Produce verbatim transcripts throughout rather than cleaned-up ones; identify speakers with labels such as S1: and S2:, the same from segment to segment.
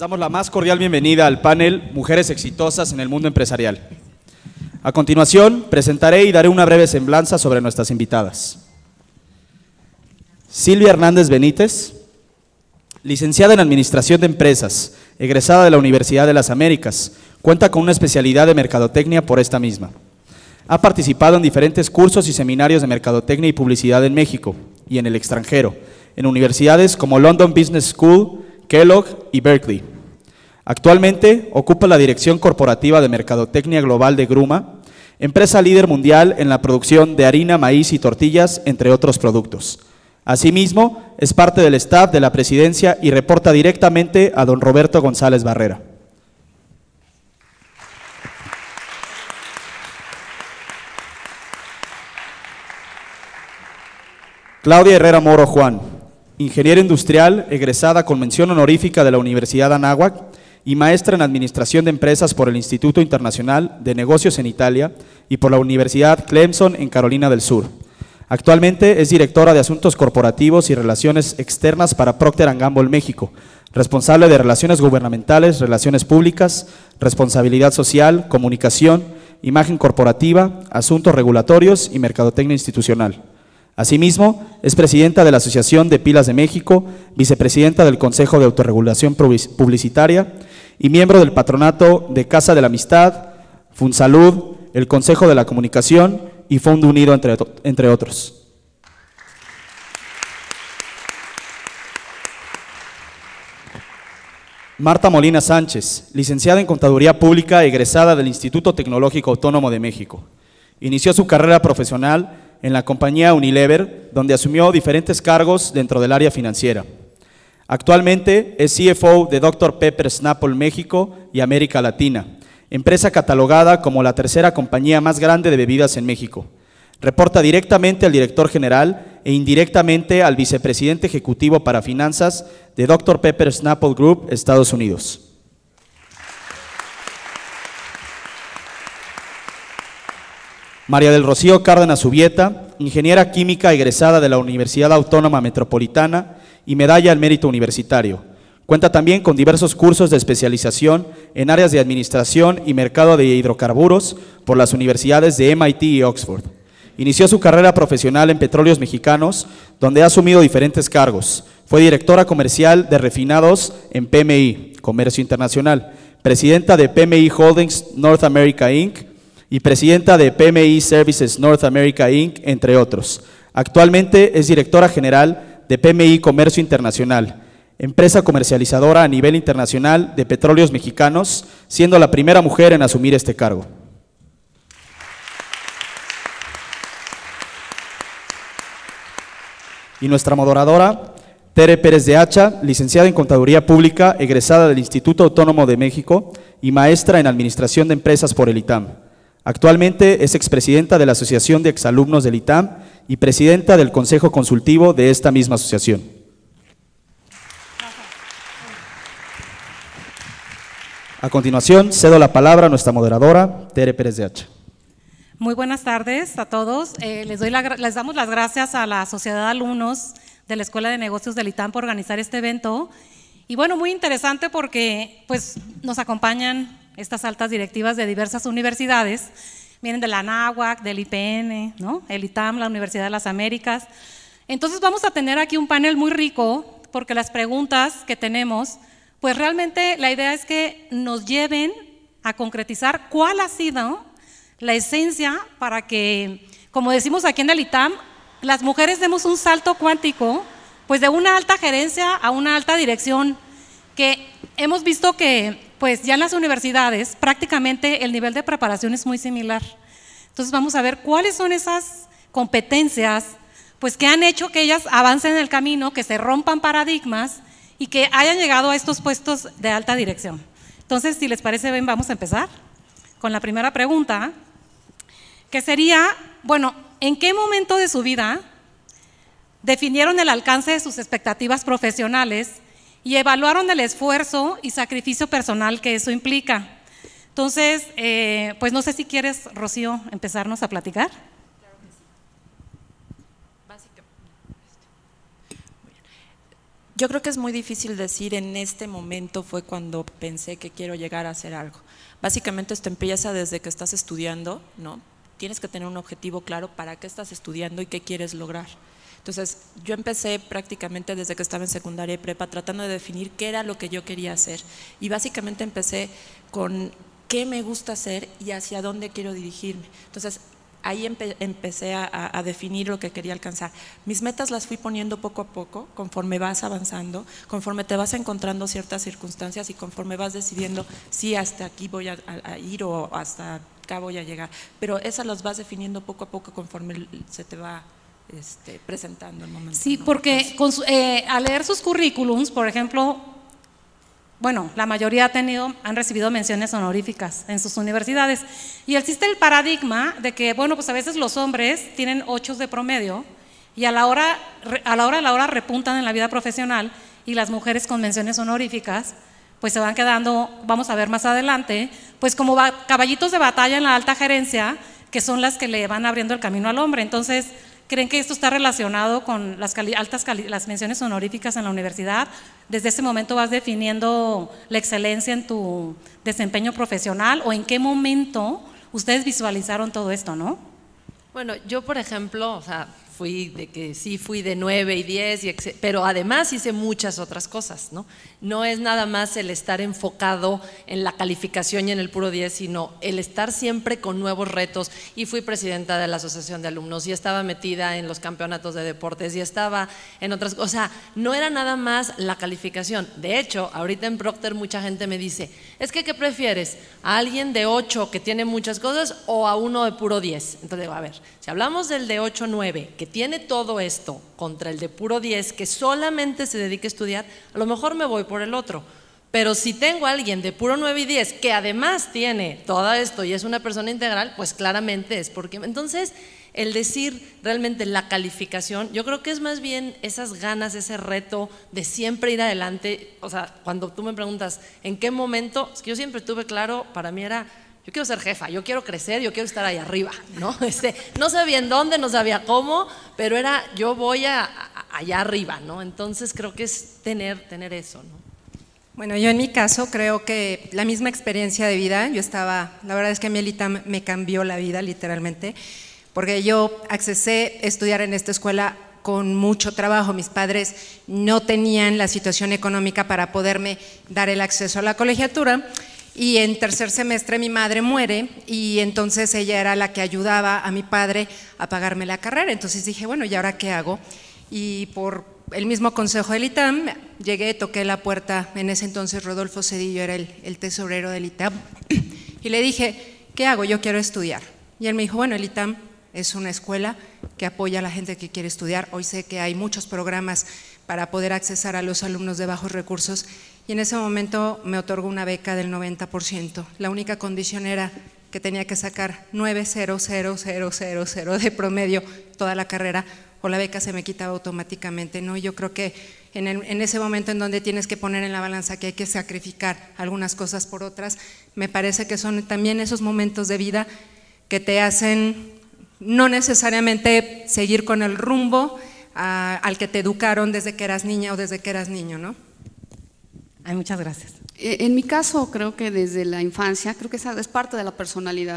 S1: damos la más cordial bienvenida al panel Mujeres Exitosas en el Mundo Empresarial. A continuación, presentaré y daré una breve semblanza sobre nuestras invitadas. Silvia Hernández Benítez, licenciada en Administración de Empresas, egresada de la Universidad de las Américas, cuenta con una especialidad de Mercadotecnia por esta misma. Ha participado en diferentes cursos y seminarios de Mercadotecnia y Publicidad en México y en el extranjero, en universidades como London Business School, Kellogg y Berkeley. Actualmente ocupa la dirección corporativa de Mercadotecnia Global de Gruma, empresa líder mundial en la producción de harina, maíz y tortillas, entre otros productos. Asimismo, es parte del staff de la presidencia y reporta directamente a don Roberto González Barrera. Claudia Herrera Moro Juan, ingeniera industrial, egresada con mención honorífica de la Universidad Anáhuac y maestra en Administración de Empresas por el Instituto Internacional de Negocios en Italia y por la Universidad Clemson en Carolina del Sur. Actualmente es directora de Asuntos Corporativos y Relaciones Externas para Procter and Gamble México, responsable de Relaciones Gubernamentales, Relaciones Públicas, Responsabilidad Social, Comunicación, Imagen Corporativa, Asuntos Regulatorios y Mercadotecnia Institucional. Asimismo, es presidenta de la Asociación de Pilas de México, vicepresidenta del Consejo de Autorregulación Publicitaria y miembro del Patronato de Casa de la Amistad, Funsalud, el Consejo de la Comunicación y Fondo Unido, entre, entre otros. Marta Molina Sánchez, licenciada en Contaduría Pública, egresada del Instituto Tecnológico Autónomo de México. Inició su carrera profesional en la compañía Unilever, donde asumió diferentes cargos dentro del área financiera. Actualmente es C F O de doctor Pepper Snapple México y América Latina, empresa catalogada como la tercera compañía más grande de bebidas en México. Reporta directamente al director general e indirectamente al vicepresidente ejecutivo para finanzas de doctor Pepper Snapple Group, Estados Unidos. María del Rocío Cárdenas Ubieta, ingeniera química egresada de la Universidad Autónoma Metropolitana y medalla al mérito universitario. Cuenta también con diversos cursos de especialización en áreas de administración y mercado de hidrocarburos por las universidades de M I T y Oxford. Inició su carrera profesional en Petróleos Mexicanos, donde ha asumido diferentes cargos. Fue directora comercial de refinados en P M I, Comercio Internacional, presidenta de P M I Holdings North America Incorporated, y presidenta de P M I Services North America Incorporated, entre otros. Actualmente es directora general de P M I Comercio Internacional, empresa comercializadora a nivel internacional de petróleos mexicanos, siendo la primera mujer en asumir este cargo. Y nuestra moderadora, Tere Pérez de Hacha, licenciada en Contaduría Pública, egresada del Instituto Autónomo de México y maestra en Administración de Empresas por el I T A M. Actualmente es expresidenta de la Asociación de Exalumnos del I T A M y presidenta del Consejo Consultivo de esta misma asociación. A continuación, cedo la palabra a nuestra moderadora, Tere Pérez de Hacha.
S2: Muy buenas tardes a todos. Eh, les, doy la, les damos las gracias a la Sociedad de Alumnos de la Escuela de Negocios del I T A M por organizar este evento. Y bueno, muy interesante porque pues, nos acompañan estas altas directivas de diversas universidades, vienen de la Anáhuac, del I P N, ¿no? El I T A M, la Universidad de las Américas. Entonces vamos a tener aquí un panel muy rico porque las preguntas que tenemos, pues realmente la idea es que nos lleven a concretizar cuál ha sido la esencia para que, como decimos aquí en el I T A M, las mujeres demos un salto cuántico, pues de una alta gerencia a una alta dirección, que hemos visto que pues ya en las universidades prácticamente el nivel de preparación es muy similar. Entonces vamos a ver cuáles son esas competencias pues que han hecho que ellas avancen en el camino, que se rompan paradigmas y que hayan llegado a estos puestos de alta dirección. Entonces, si les parece bien, vamos a empezar con la primera pregunta, que sería, bueno, ¿en qué momento de su vida definieron el alcance de sus expectativas profesionales y evaluaron el esfuerzo y sacrificio personal que eso implica? Entonces, eh, pues no sé si quieres, Rocío, empezarnos a platicar.
S3: Claro que sí. Básicamente. Yo creo que es muy difícil decir en este momento fue cuando pensé que quiero llegar a hacer algo. Básicamente esto empieza desde que estás estudiando, ¿no? Tienes que tener un objetivo claro para qué estás estudiando y qué quieres lograr. Entonces, yo empecé prácticamente desde que estaba en secundaria y prepa tratando de definir qué era lo que yo quería hacer. Y básicamente empecé con qué me gusta hacer y hacia dónde quiero dirigirme. Entonces, ahí empe empecé a, a definir lo que quería alcanzar. Mis metas las fui poniendo poco a poco, conforme vas avanzando, conforme te vas encontrando ciertas circunstancias y conforme vas decidiendo si hasta aquí voy a, a, a ir o hasta acá voy a llegar. Pero esas las vas definiendo poco a poco conforme se te va este, presentando el momento.
S2: Sí,
S3: ¿no?
S2: porque con su, eh, al leer sus currículums, por ejemplo, bueno, la mayoría ha tenido, han recibido menciones honoríficas en sus universidades y existe el paradigma de que, bueno, pues a veces los hombres tienen ochos de promedio y a la hora, a la hora de la hora repuntan en la vida profesional y las mujeres con menciones honoríficas pues se van quedando, vamos a ver más adelante, pues como caballitos de batalla en la alta gerencia, que son las que le van abriendo el camino al hombre. Entonces, ¿creen que esto está relacionado con las cali altas cali las menciones honoríficas en la universidad? ¿Desde ese momento vas definiendo la excelencia en tu desempeño profesional o en qué momento ustedes visualizaron todo esto, no?
S4: Bueno, yo por ejemplo, o sea, fui de que sí fui de nueve y diez, y pero además hice muchas otras cosas, ¿no? No es nada más el estar enfocado en la calificación y en el puro diez, sino el estar siempre con nuevos retos. Y fui presidenta de la asociación de alumnos y estaba metida en los campeonatos de deportes y estaba en otras cosas. O sea, no era nada más la calificación. De hecho, ahorita en Procter mucha gente me dice, es que ¿qué prefieres? ¿A alguien de ocho que tiene muchas cosas o a uno de puro diez? Entonces digo, a ver, si hablamos del de ocho nueve, que tiene todo esto contra el de puro diez, que solamente se dedica a estudiar, a lo mejor me voy por el otro. Pero si tengo a alguien de puro nueve y diez, que además tiene todo esto y es una persona integral, pues claramente es porque… Entonces, el decir realmente la calificación, yo creo que es más bien esas ganas, ese reto de siempre ir adelante. O sea, cuando tú me preguntas, ¿en qué momento? Es que yo siempre tuve claro, para mí era… Yo quiero ser jefa, yo quiero crecer, yo quiero estar ahí arriba, ¿no? Este, no sabía en dónde, no sabía cómo, pero era yo voy a, a, allá arriba, ¿no? Entonces creo que es tener, tener eso, ¿no?
S5: Bueno, yo en mi caso creo que la misma experiencia de vida, yo estaba, la verdad es que a mí el ITAM me cambió la vida literalmente, porque yo accesé a estudiar en esta escuela con mucho trabajo. Mis padres no tenían la situación económica para poderme dar el acceso a la colegiatura. Y en tercer semestre mi madre muere y entonces ella era la que ayudaba a mi padre a pagarme la carrera. Entonces dije, bueno, ¿y ahora qué hago? Y por el mismo consejo del ITAM, llegué, toqué la puerta, en ese entonces Rodolfo Cedillo era el, el tesorero del ITAM, y le dije, ¿qué hago? Yo quiero estudiar. Y él me dijo, bueno, el ITAM es una escuela que apoya a la gente que quiere estudiar. Hoy sé que hay muchos programas para poder accesar a los alumnos de bajos recursos. Y en ese momento me otorgó una beca del noventa por ciento. La única condición era que tenía que sacar nueve cero cero cero cero cero de promedio toda la carrera o la beca se me quitaba automáticamente, ¿no? Y yo creo que en, el, en ese momento en donde tienes que poner en la balanza que hay que sacrificar algunas cosas por otras, me parece que son también esos momentos de vida que te hacen no necesariamente seguir con el rumbo a, al que te educaron desde que eras niña o desde que eras niño, ¿no?
S2: Ay, muchas gracias.
S6: En mi caso, creo que desde la infancia, creo que esa es parte de la personalidad.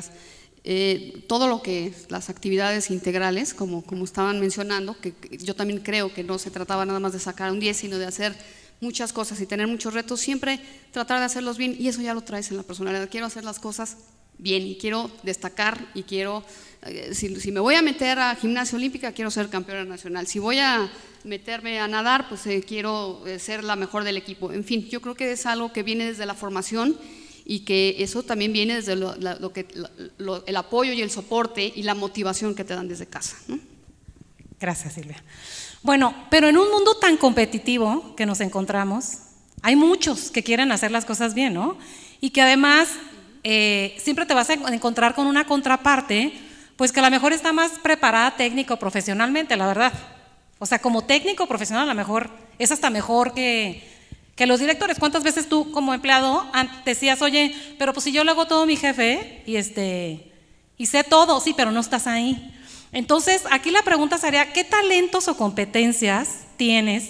S6: Eh, todo lo que, las actividades integrales, como, como estaban mencionando, que yo también creo que no se trataba nada más de sacar un diez, sino de hacer muchas cosas y tener muchos retos, siempre tratar de hacerlos bien, y eso ya lo traes en la personalidad. Quiero hacer las cosas bien y quiero destacar y quiero… Si, si me voy a meter a gimnasia olímpica, quiero ser campeona nacional. Si voy a meterme a nadar, pues eh, quiero eh, ser la mejor del equipo. En fin, yo creo que es algo que viene desde la formación y que eso también viene desde lo, la, lo que, lo, el apoyo y el soporte y la motivación que te dan desde casa, ¿no?
S2: Gracias, Silvia. Bueno, pero en un mundo tan competitivo que nos encontramos, hay muchos que quieren hacer las cosas bien, ¿no? Y que además eh, siempre te vas a encontrar con una contraparte, pues que a lo mejor está más preparada técnico profesionalmente, la verdad. O sea, como técnico profesional a lo mejor es hasta mejor que, que los directores. ¿Cuántas veces tú como empleado decías, oye, pero pues si yo lo hago todo mi jefe y, este, y sé todo, sí, pero no estás ahí? Entonces, aquí la pregunta sería, ¿qué talentos o competencias tienes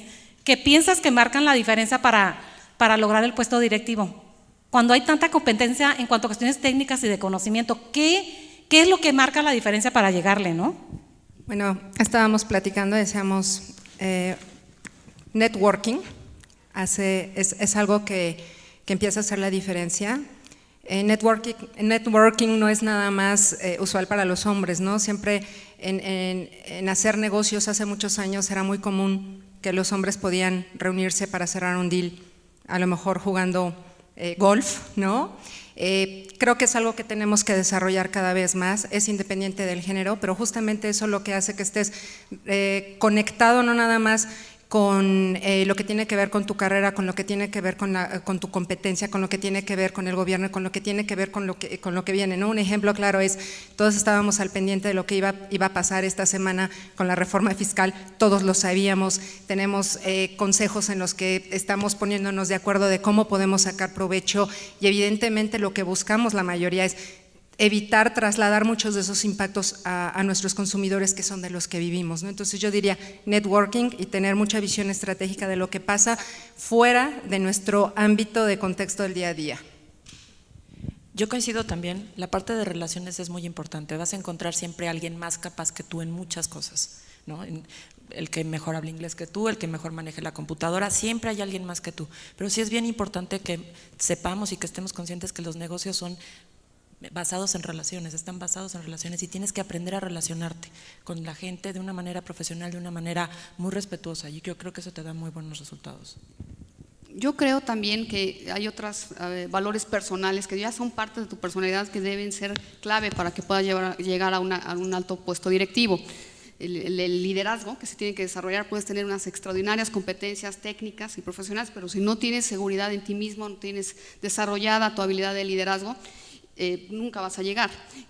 S2: que piensas que marcan la diferencia para, para lograr el puesto directivo? Cuando hay tanta competencia en cuanto a cuestiones técnicas y de conocimiento, ¿qué, qué es lo que marca la diferencia para llegarle, no?
S5: Bueno, estábamos platicando, decíamos, eh, networking hace, es, es algo que, que empieza a hacer la diferencia. Eh, networking, networking no es nada más eh, usual para los hombres, ¿no? Siempre en, en, en hacer negocios hace muchos años era muy común que los hombres podían reunirse para cerrar un deal, a lo mejor jugando eh, golf, ¿no? Eh, creo que es algo que tenemos que desarrollar cada vez más, es independiente del género, pero justamente eso es lo que hace que estés eh, conectado no nada más con eh, lo que tiene que ver con tu carrera, con lo que tiene que ver con, la, con tu competencia, con lo que tiene que ver con el gobierno, con lo que tiene que ver con lo que, con lo que viene, ¿no? Un ejemplo claro es, todos estábamos al pendiente de lo que iba, iba a pasar esta semana con la reforma fiscal, todos lo sabíamos, tenemos eh, consejos en los que estamos poniéndonos de acuerdo de cómo podemos sacar provecho y evidentemente lo que buscamos la mayoría es evitar trasladar muchos de esos impactos a, a nuestros consumidores que son de los que vivimos, ¿no? Entonces yo diría networking y tener mucha visión estratégica de lo que pasa fuera de nuestro ámbito de contexto del día a día.
S3: Yo coincido también, la parte de relaciones es muy importante, vas a encontrar siempre a alguien más capaz que tú en muchas cosas, ¿no? El que mejor hable inglés que tú, el que mejor maneje la computadora, siempre hay alguien más que tú, pero sí es bien importante que sepamos y que estemos conscientes que los negocios son basados en relaciones, están basados en relaciones y tienes que aprender a relacionarte con la gente de una manera profesional, de una manera muy respetuosa y yo creo que eso te da muy buenos resultados.
S6: Yo creo también que hay otros eh, valores personales que ya son parte de tu personalidad que deben ser clave para que puedas llevar, llegar a, una, a un alto puesto directivo. El, el, el liderazgo que se tiene que desarrollar, puedes tener unas extraordinarias competencias técnicas y profesionales, pero si no tienes seguridad en ti mismo, no tienes desarrollada tu habilidad de liderazgo, Eh, nunca vas a llegar.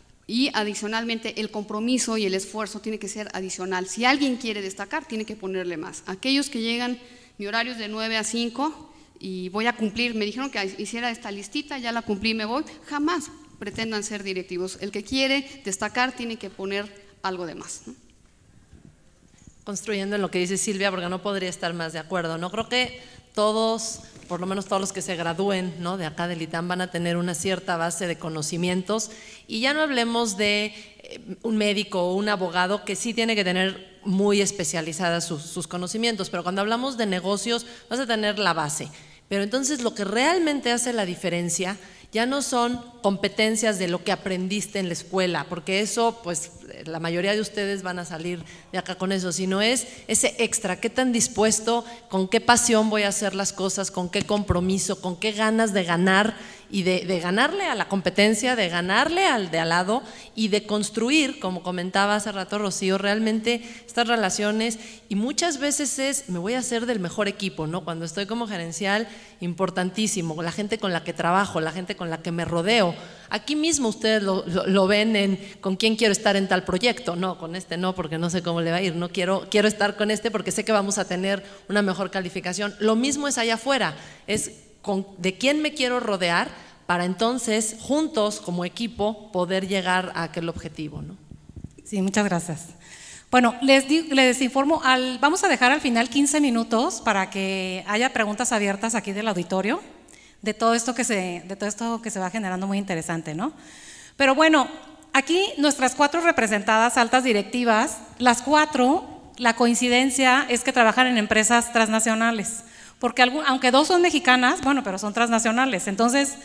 S6: Y adicionalmente el compromiso y el esfuerzo tiene que ser adicional. Si alguien quiere destacar, tiene que ponerle más. Aquellos que llegan, mi horario es de nueve a cinco y voy a cumplir, me dijeron que hiciera esta listita, ya la cumplí, me voy, jamás pretendan ser directivos. El que quiere destacar tiene que poner algo de más, ¿no?
S4: Construyendo en lo que dice Silvia, porque no podría estar más de acuerdo, ¿no? Creo que todos, por lo menos todos los que se gradúen, ¿no?, de acá del ITAM van a tener una cierta base de conocimientos y ya no hablemos de eh, un médico o un abogado que sí tiene que tener muy especializadas sus, sus conocimientos, pero cuando hablamos de negocios vas a tener la base. Pero entonces lo que realmente hace la diferencia ya no son competencias de lo que aprendiste en la escuela, porque eso, pues la mayoría de ustedes van a salir de acá con eso, sino es ese extra, qué tan dispuesto, con qué pasión voy a hacer las cosas, con qué compromiso, con qué ganas de ganar y de, de ganarle a la competencia, de ganarle al de al lado y de construir, como comentaba hace rato Rocío, realmente estas relaciones y muchas veces es, me voy a hacer del mejor equipo, ¿no? Cuando estoy como gerencial, importantísimo, la gente con la que trabajo, la gente con la que me rodeo. Aquí mismo ustedes lo, lo, lo ven en con quién quiero estar en tal proyecto, no, con este no, porque no sé cómo le va a ir, no quiero, quiero estar con este porque sé que vamos a tener una mejor calificación. Lo mismo es allá afuera, es con, de quién me quiero rodear para entonces juntos como equipo poder llegar a aquel objetivo, ¿no?
S2: Sí, muchas gracias. Bueno, les, les informo, al, vamos a dejar al final quince minutos para que haya preguntas abiertas aquí del auditorio de todo esto que se, de todo esto que se va generando muy interesante, ¿no? Pero bueno, aquí nuestras cuatro representadas altas directivas, las cuatro, la coincidencia es que trabajan en empresas transnacionales, porque algún, aunque dos son mexicanas, bueno, pero son transnacionales. Entonces,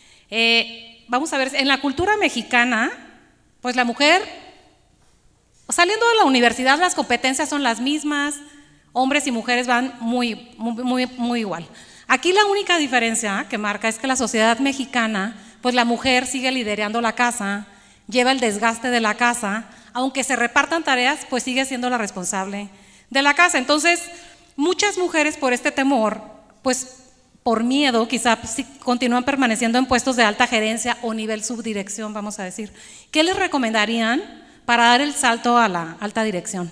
S2: eh, vamos a ver, en la cultura mexicana, pues la mujer, saliendo de la universidad, las competencias son las mismas, hombres y mujeres van muy, muy, muy, muy igual. Aquí la única diferencia que marca es que la sociedad mexicana, pues la mujer sigue liderando la casa, lleva el desgaste de la casa, aunque se repartan tareas, pues sigue siendo la responsable de la casa. Entonces, muchas mujeres por este temor, pues por miedo, quizá sí, continúan permaneciendo en puestos de alta gerencia o nivel subdirección, vamos a decir. ¿Qué les recomendarían para dar el salto a la alta dirección?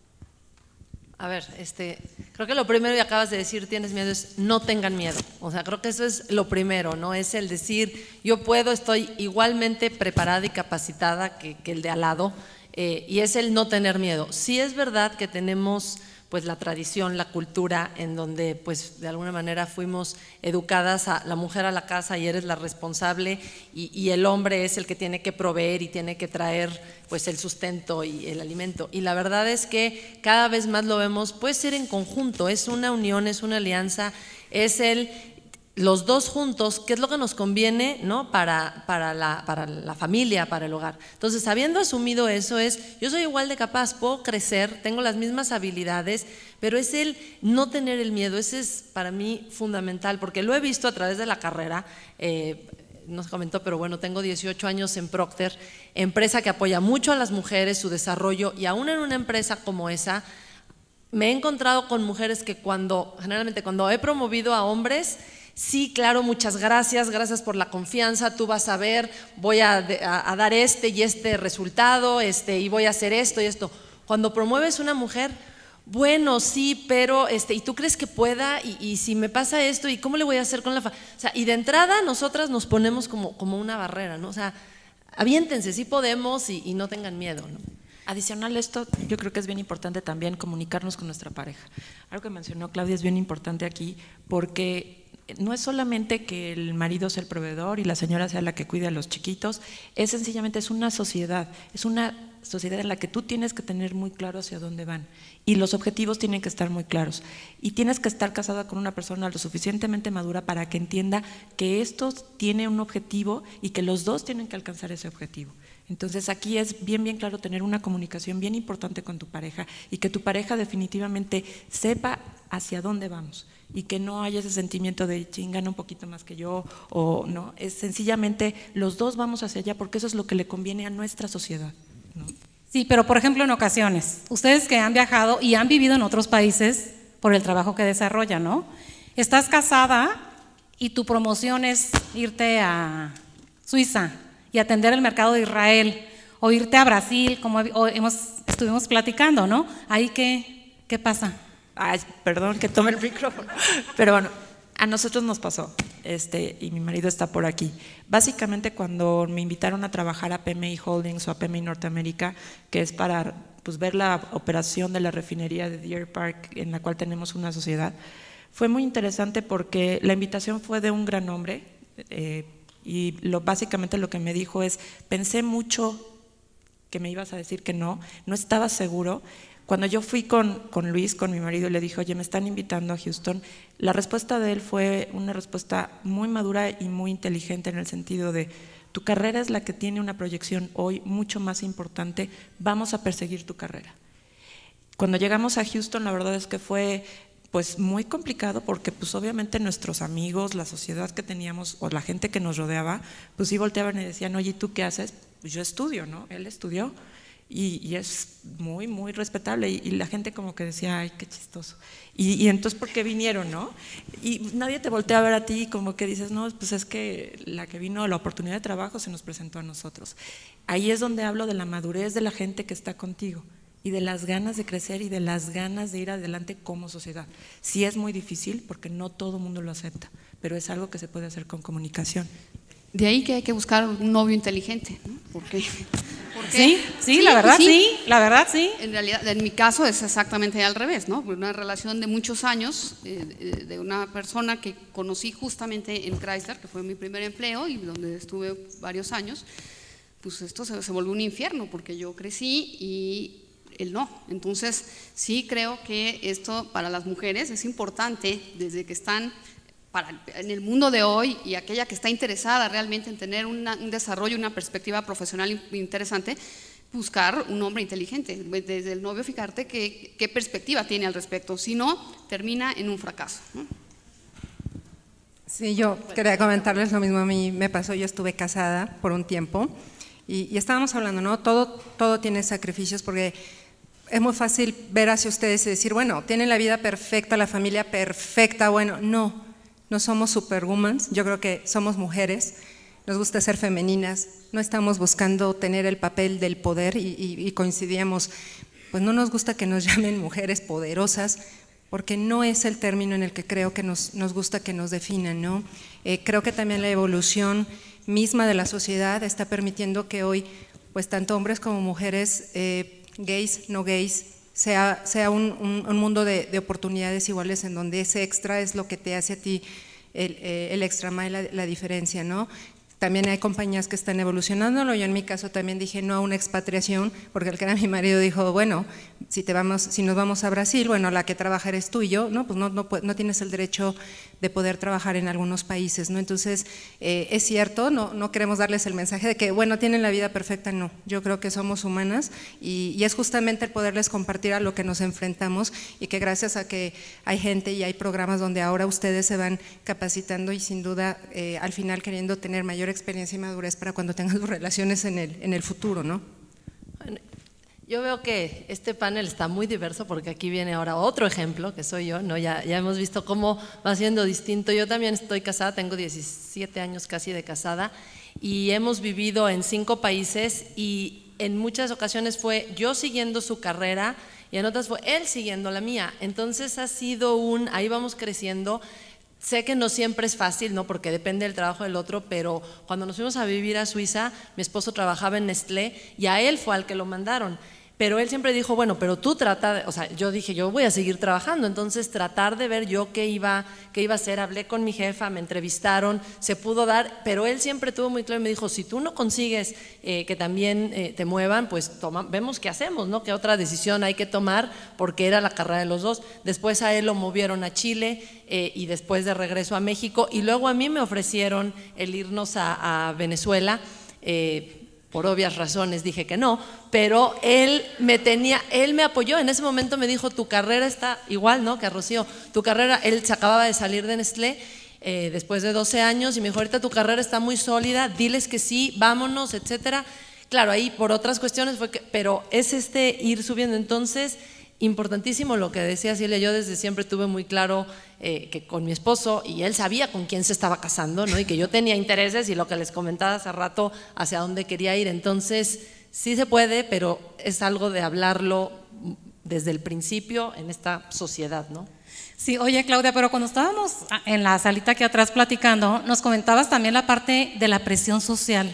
S4: A ver, este, creo que lo primero que acabas de decir, tienes miedo, es no tengan miedo. O sea, creo que eso es lo primero, ¿no? Es el decir, yo puedo, estoy igualmente preparada y capacitada que, que el de al lado, eh, y es el no tener miedo. Sí es verdad que tenemos pues la tradición, la cultura, en donde pues de alguna manera fuimos educadas a la mujer a la casa y eres la responsable y, y el hombre es el que tiene que proveer y tiene que traer pues el sustento y el alimento. Y la verdad es que cada vez más lo vemos, puede ser en conjunto, es una unión, es una alianza, es el… los dos juntos, ¿qué es lo que nos conviene, ¿no? para, para, la, para la familia, para el hogar? Entonces, habiendo asumido eso es, yo soy igual de capaz, puedo crecer, tengo las mismas habilidades, pero es el no tener el miedo, ese es para mí fundamental, porque lo he visto a través de la carrera, eh, no se comentó, pero bueno, tengo dieciocho años en Procter, empresa que apoya mucho a las mujeres, su desarrollo, y aún en una empresa como esa, me he encontrado con mujeres que cuando, generalmente cuando he promovido a hombres, sí, claro, muchas gracias, gracias por la confianza, tú vas a ver, voy a, a, a dar este y este resultado, este, y voy a hacer esto y esto. Cuando promueves una mujer, bueno, sí, pero, este, ¿y tú crees que pueda? Y, y si me pasa esto, ¿y cómo le voy a hacer con la fa-? O sea, y de entrada nosotras nos ponemos como, como una barrera, ¿no? O sea, aviéntense, sí podemos y, y no tengan miedo, ¿no?
S3: Adicional a esto, yo creo que es bien importante también comunicarnos con nuestra pareja. Algo que mencionó Claudia es bien importante aquí, porque no es solamente que el marido sea el proveedor y la señora sea la que cuide a los chiquitos, es sencillamente es una sociedad, es una sociedad en la que tú tienes que tener muy claro hacia dónde van y los objetivos tienen que estar muy claros y tienes que estar casada con una persona lo suficientemente madura para que entienda que esto tiene un objetivo y que los dos tienen que alcanzar ese objetivo. Entonces aquí es bien bien claro tener una comunicación bien importante con tu pareja y que tu pareja definitivamente sepa hacia dónde vamos y que no haya ese sentimiento de chingan un poquito más que yo o no, es sencillamente los dos vamos hacia allá porque eso es lo que le conviene a nuestra sociedad, ¿no?
S2: Sí, pero por ejemplo en ocasiones, ustedes que han viajado y han vivido en otros países por el trabajo que desarrollan, ¿no? Estás casada y tu promoción es irte a Suiza y atender el mercado de Israel o irte a Brasil, como hemos, estuvimos platicando, ¿no? Ahí qué, ¿qué pasa?
S3: Ay, perdón que tome el micrófono, pero bueno, a nosotros nos pasó, este, y mi marido está por aquí. Básicamente cuando me invitaron a trabajar a P M I Holdings o a P M I Norteamérica, que es para pues, ver la operación de la refinería de Deer Park, en la cual tenemos una sociedad, fue muy interesante porque la invitación fue de un gran hombre, eh, y lo, básicamente lo que me dijo es, pensé mucho que me ibas a decir que no, no estaba seguro. Cuando yo fui con, con Luis, con mi marido, y le dije, oye, me están invitando a Houston, la respuesta de él fue una respuesta muy madura y muy inteligente en el sentido de, tu carrera es la que tiene una proyección hoy mucho más importante, vamos a perseguir tu carrera. Cuando llegamos a Houston, la verdad es que fue pues muy complicado porque pues obviamente nuestros amigos, la sociedad que teníamos o la gente que nos rodeaba, pues sí volteaban y decían, oye, ¿tú qué haces? Pues yo estudio, ¿no? Él estudió. Y, y es muy, muy respetable y, y la gente como que decía, ay, qué chistoso. Y, y entonces, ¿por qué vinieron, no? Y nadie te voltea a ver a ti como que dices, no, pues es que la que vino, la oportunidad de trabajo se nos presentó a nosotros. Ahí es donde hablo de la madurez de la gente que está contigo y de las ganas de crecer y de las ganas de ir adelante como sociedad. Sí es muy difícil porque no todo el mundo lo acepta, pero es algo que se puede hacer con comunicación.
S6: De ahí que hay que buscar un novio inteligente, ¿no? Porque, porque
S2: sí, sí, sí, la verdad sí, sí, la verdad sí.
S6: En realidad, en mi caso es exactamente al revés, ¿no? Una relación de muchos años eh, de una persona que conocí justamente en Chrysler, que fue mi primer empleo y donde estuve varios años, pues esto se, se volvió un infierno porque yo crecí y él no. Entonces sí creo que esto para las mujeres es importante desde que están para, en el mundo de hoy y aquella que está interesada realmente en tener una, un desarrollo, una perspectiva profesional interesante, buscar un hombre inteligente. Desde el novio fijarte qué, qué perspectiva tiene al respecto, si no, termina en un fracaso, ¿no?
S5: Sí, yo quería comentarles lo mismo, a mí me pasó, yo estuve casada por un tiempo y, y estábamos hablando, ¿no? Todo, todo tiene sacrificios porque es muy fácil ver hacia ustedes y decir, bueno, tienen la vida perfecta, la familia perfecta, bueno, no. No somos superwoman, yo creo que somos mujeres, nos gusta ser femeninas, no estamos buscando tener el papel del poder y, y, y coincidíamos, pues no nos gusta que nos llamen mujeres poderosas, porque no es el término en el que creo que nos, nos gusta que nos definan, ¿no? Eh, creo que también la evolución misma de la sociedad está permitiendo que hoy, pues tanto hombres como mujeres, eh, gays, no gays, sea, sea un, un, un mundo de, de oportunidades iguales en donde ese extra es lo que te hace a ti el, el extra mile, la, la diferencia, ¿no? También hay compañías que están evolucionándolo. Yo en mi caso también dije no a una expatriación, porque el que era mi marido dijo, bueno, si, te vamos, si nos vamos a Brasil, bueno, la que trabaja eres tú y yo, no, pues no, no, no tienes el derecho de poder trabajar en algunos países, ¿no? Entonces, eh, es cierto, no, no queremos darles el mensaje de que, bueno, tienen la vida perfecta, no. Yo creo que somos humanas y, y es justamente el poderles compartir a lo que nos enfrentamos y que gracias a que hay gente y hay programas donde ahora ustedes se van capacitando y sin duda eh, al final queriendo tener mayor experiencia y madurez para cuando tengan sus relaciones en el, en el futuro, ¿no?
S4: Bueno, yo veo que este panel está muy diverso porque aquí viene ahora otro ejemplo, que soy yo, ¿no? Ya, ya hemos visto cómo va siendo distinto. Yo también estoy casada, tengo diecisiete años casi de casada y hemos vivido en cinco países y en muchas ocasiones fue yo siguiendo su carrera y en otras fue él siguiendo la mía. Entonces ha sido un, ahí vamos creciendo. Sé que no siempre es fácil, ¿no? Porque depende del trabajo del otro, pero cuando nos fuimos a vivir a Suiza, mi esposo trabajaba en Nestlé y a él fue al que lo mandaron. Pero él siempre dijo, bueno, pero tú trata de, o sea, yo dije, yo voy a seguir trabajando, entonces tratar de ver yo qué iba, qué iba a hacer, hablé con mi jefa, me entrevistaron, se pudo dar, pero él siempre tuvo muy claro y me dijo, si tú no consigues eh, que también eh, te muevan, pues toma, vemos qué hacemos, ¿no? Qué otra decisión hay que tomar, porque era la carrera de los dos. Después a él lo movieron a Chile eh, y después de regreso a México, y luego a mí me ofrecieron el irnos a, a Venezuela, eh, por obvias razones dije que no, pero él me tenía, él me apoyó, en ese momento me dijo, tu carrera está igual, ¿no? Que a Rocío, tu carrera, él se acababa de salir de Nestlé eh, después de doce años y me dijo, ahorita tu carrera está muy sólida, diles que sí, vámonos, etcétera. Claro, ahí por otras cuestiones fue que, pero es este ir subiendo, entonces importantísimo lo que decía Silvia, yo desde siempre tuve muy claro eh, que con mi esposo, y él sabía con quién se estaba casando, ¿no? Y que yo tenía intereses y lo que les comentaba hace rato, hacia dónde quería ir, entonces sí se puede, pero es algo de hablarlo desde el principio en esta sociedad, ¿no?
S2: Sí, oye Claudia, pero cuando estábamos en la salita aquí atrás platicando, nos comentabas también la parte de la presión social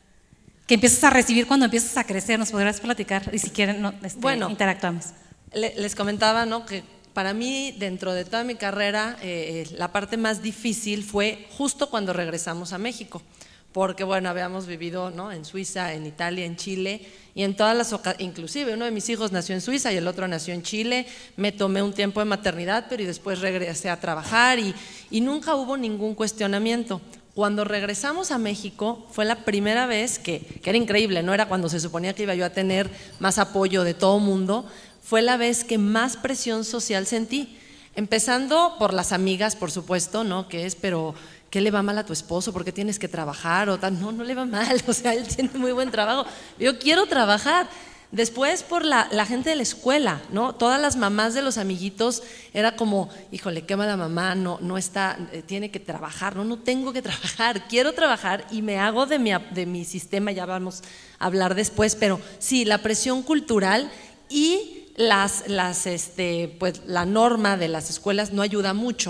S2: que empiezas a recibir cuando empiezas a crecer, ¿nos podrías platicar? Y si quieren, no, este, bueno, interactuamos.
S4: Les comentaba, ¿no? Que para mí, dentro de toda mi carrera, eh, la parte más difícil fue justo cuando regresamos a México, porque bueno, habíamos vivido, ¿no? En Suiza, en Italia, en Chile, y en todas las ocasiones, inclusive uno de mis hijos nació en Suiza y el otro nació en Chile, me tomé un tiempo de maternidad, pero y después regresé a trabajar y, y nunca hubo ningún cuestionamiento. Cuando regresamos a México fue la primera vez que, que era increíble, no era cuando se suponía que iba yo a tener más apoyo de todo mundo, fue la vez que más presión social sentí, empezando por las amigas, por supuesto, ¿no? Que es, pero ¿qué le va mal a tu esposo? ¿Por qué tienes que trabajar? O tal, no, no le va mal, o sea, él tiene muy buen trabajo, yo quiero trabajar. Después por la, la gente de la escuela, ¿no? Todas las mamás de los amiguitos era como, híjole, qué mala mamá, no, no está, eh, tiene que trabajar, no, no tengo que trabajar, quiero trabajar y me hago de mi, de mi sistema, ya vamos a hablar después, pero sí, la presión cultural y las, las, este, pues, la norma de las escuelas no ayuda mucho.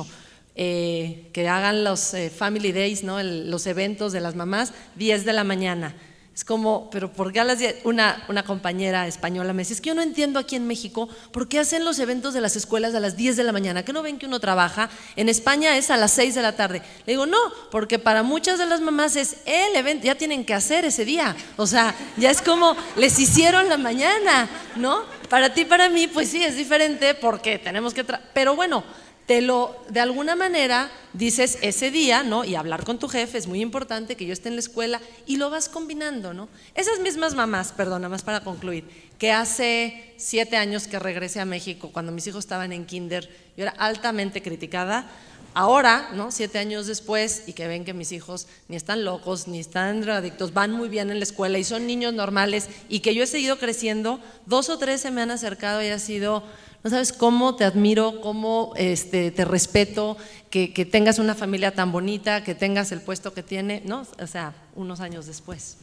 S4: Eh, que hagan los eh, family days, ¿no? El, los eventos de las mamás, diez de la mañana. Es como, pero ¿por qué a las diez? Una, una compañera española me dice, es que yo no entiendo aquí en México por qué hacen los eventos de las escuelas a las diez de la mañana, ¿qué no ven que uno trabaja? En España es a las seis de la tarde. Le digo, no, porque para muchas de las mamás es el evento, ya tienen que hacer ese día, o sea, ya es como, les hicieron la mañana, ¿no? Para ti, para mí, pues sí, es diferente porque tenemos que, tra pero bueno, te lo, de alguna manera dices ese día, ¿no? Y hablar con tu jefe es muy importante, que yo esté en la escuela, y lo vas combinando, ¿no? Esas mismas mamás, perdón, nada más para concluir, que hace siete años que regresé a México, cuando mis hijos estaban en kinder, yo era altamente criticada. Ahora, ¿no? Siete años después, y que ven que mis hijos ni están locos, ni están drogadictos, van muy bien en la escuela y son niños normales, y que yo he seguido creciendo, dos o tres se me han acercado y ha sido, no sabes cómo te admiro, cómo este, te respeto, que, que tengas una familia tan bonita, que tengas el puesto que tiene, ¿no? O sea, unos años después.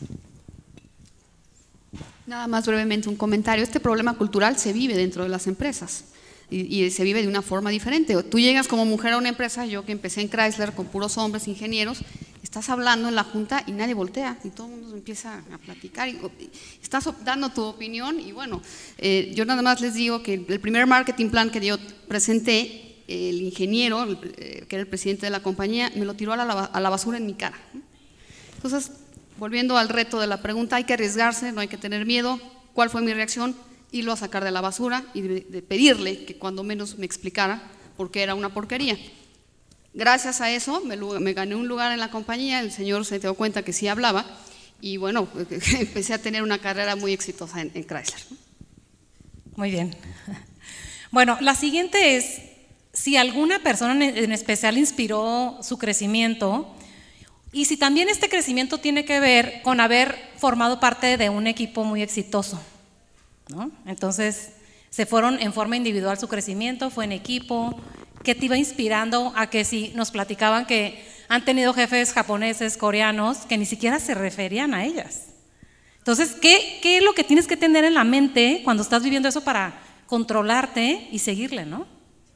S6: Nada más brevemente un comentario. Este problema cultural se vive dentro de las empresas. Y, y se vive de una forma diferente. Tú llegas como mujer a una empresa, yo que empecé en Chrysler con puros hombres ingenieros, estás hablando en la junta y nadie voltea y todo el mundo empieza a platicar, y, y estás dando tu opinión, y bueno, eh, yo nada más les digo que el primer marketing plan que yo presenté, el ingeniero, el, eh, que era el presidente de la compañía, me lo tiró a la, a la basura en mi cara. Entonces, volviendo al reto de la pregunta, hay que arriesgarse, no hay que tener miedo. ¿Cuál fue mi reacción? Irlo a sacar de la basura y de, de pedirle que cuando menos me explicara por qué era una porquería. Gracias a eso me, me gané un lugar en la compañía, el señor se dio cuenta que sí hablaba, y bueno, empecé a tener una carrera muy exitosa en, en Chrysler.
S2: Muy bien. Bueno, la siguiente es, si alguna persona en especial inspiró su crecimiento, y si también este crecimiento tiene que ver con haber formado parte de un equipo muy exitoso, ¿no? Entonces, se fueron en forma individual su crecimiento, fue en equipo. ¿Qué te iba inspirando a que si nos platicaban que han tenido jefes japoneses, coreanos, que ni siquiera se referían a ellas? Entonces, ¿qué, qué es lo que tienes que tener en la mente cuando estás viviendo eso para controlarte y seguirle, ¿no?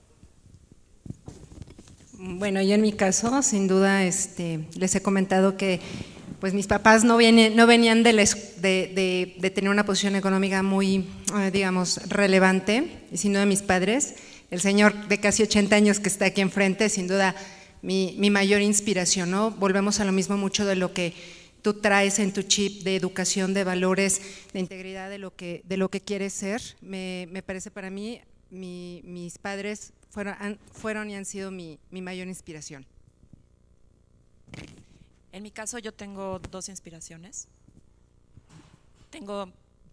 S5: Bueno, yo en mi caso, sin duda, este, les he comentado que pues mis papás no, viene, no venían de, les, de, de, de tener una posición económica muy, eh, digamos, relevante, y sin duda mis padres. El señor de casi ochenta años que está aquí enfrente, sin duda mi, mi mayor inspiración, ¿no? Volvemos a lo mismo mucho de lo que tú traes en tu chip de educación, de valores, de integridad, de lo que, de lo que quieres ser. Me, me parece para mí, mi, mis padres fueron, han, fueron y han sido mi, mi mayor inspiración.
S3: En mi caso yo tengo dos inspiraciones. Tengo no,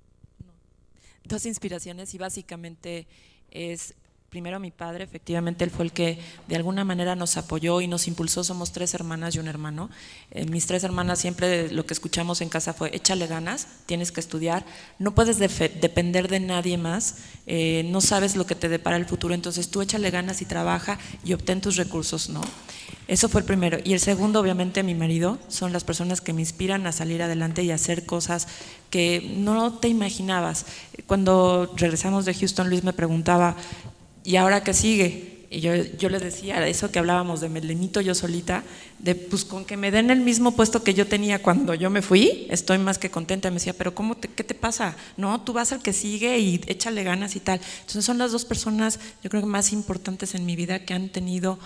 S3: dos inspiraciones y básicamente es… Primero mi padre, efectivamente él fue el que de alguna manera nos apoyó y nos impulsó, somos tres hermanas y un hermano. Eh, mis tres hermanas siempre lo que escuchamos en casa fue échale ganas, tienes que estudiar, no puedes depender de nadie más, eh, no sabes lo que te depara el futuro, entonces tú échale ganas y trabaja y obtén tus recursos, ¿no? Eso fue el primero. Y el segundo, obviamente, mi marido, son las personas que me inspiran a salir adelante y a hacer cosas que no te imaginabas. Cuando regresamos de Houston, Luis me preguntaba, ¿y ahora qué sigue? Y yo, yo le decía, eso que hablábamos de me limito yo solita, de pues con que me den el mismo puesto que yo tenía cuando yo me fui, estoy más que contenta. Me decía, pero ¿cómo te, qué te pasa? No, tú vas al que sigue y échale ganas y tal. Entonces son las dos personas, yo creo que más importantes en mi vida que han tenido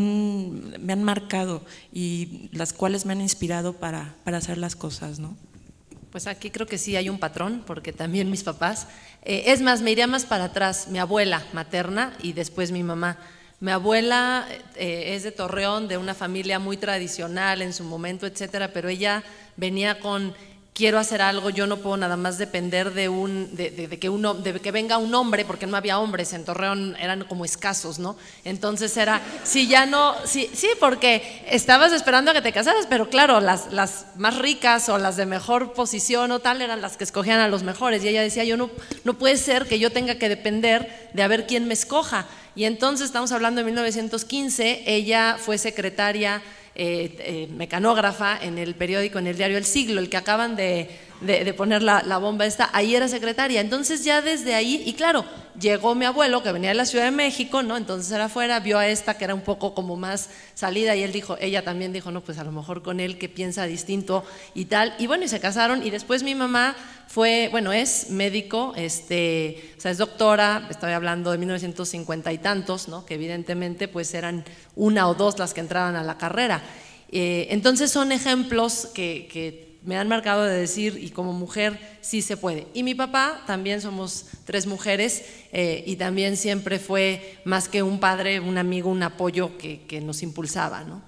S3: un, me han marcado y las cuales me han inspirado para, para hacer las cosas, ¿no?
S4: Pues aquí creo que sí hay un patrón, porque también mis papás, eh, es más, me iría más para atrás, mi abuela materna y después mi mamá. Mi abuela eh, es de Torreón, de una familia muy tradicional en su momento, etcétera, pero ella venía con quiero hacer algo, yo no puedo nada más depender de, un, de, de, de, que uno, de que venga un hombre, porque no había hombres, en Torreón eran como escasos, ¿no? Entonces era, si ya no, sí, sí, porque estabas esperando a que te casaras, pero claro, las, las más ricas o las de mejor posición o tal eran las que escogían a los mejores, y ella decía, yo no, no puede ser que yo tenga que depender de a ver quién me escoja. Y entonces estamos hablando de mil novecientos quince, ella fue secretaria Eh, eh, mecanógrafa en el periódico, en el diario El Siglo, el que acaban de, de, de poner la, la bomba esta, ahí era secretaria. Entonces ya desde ahí, y claro, llegó mi abuelo que venía de la Ciudad de México, ¿no? Entonces era afuera, vio a esta que era un poco como más salida y él dijo, ella también dijo, no, pues a lo mejor con él que piensa distinto y tal, y bueno, y se casaron. Y después mi mamá fue, bueno, es médico, este, o sea, es doctora, estoy hablando de mil novecientos cincuenta y tantos, ¿no? Que evidentemente pues eran una o dos las que entraban a la carrera. Eh, entonces son ejemplos que, que me han marcado de decir, y como mujer sí se puede. Y mi papá, también somos tres mujeres, eh, y también siempre fue más que un padre, un amigo, un apoyo que, que nos impulsaba, ¿no?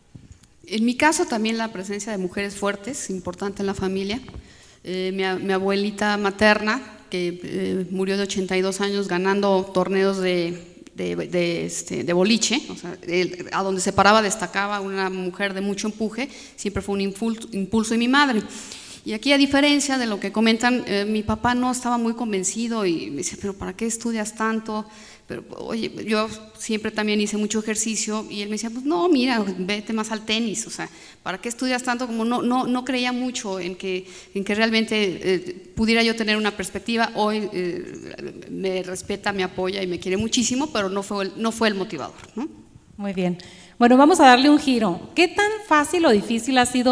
S6: En mi caso también la presencia de mujeres fuertes, importante en la familia. Eh, mi, mi abuelita materna, que eh, murió de ochenta y dos años ganando torneos de, de, de, este, de boliche, o sea, el, a donde se paraba destacaba una mujer de mucho empuje, siempre fue un impulso, impulso y mi madre. Y aquí, a diferencia de lo que comentan, eh, mi papá no estaba muy convencido y me dice, pero ¿para qué estudias tanto? Pero oye, yo siempre también hice mucho ejercicio y él me decía, pues no, mira, vete más al tenis, o sea, ¿para qué estudias tanto? Como no, no, no creía mucho en que, en que realmente eh, pudiera yo tener una perspectiva. Hoy eh, me respeta, me apoya y me quiere muchísimo, pero no fue el, no fue el motivador, ¿no?
S2: Muy bien. Bueno, vamos a darle un giro. ¿Qué tan fácil o difícil ha sido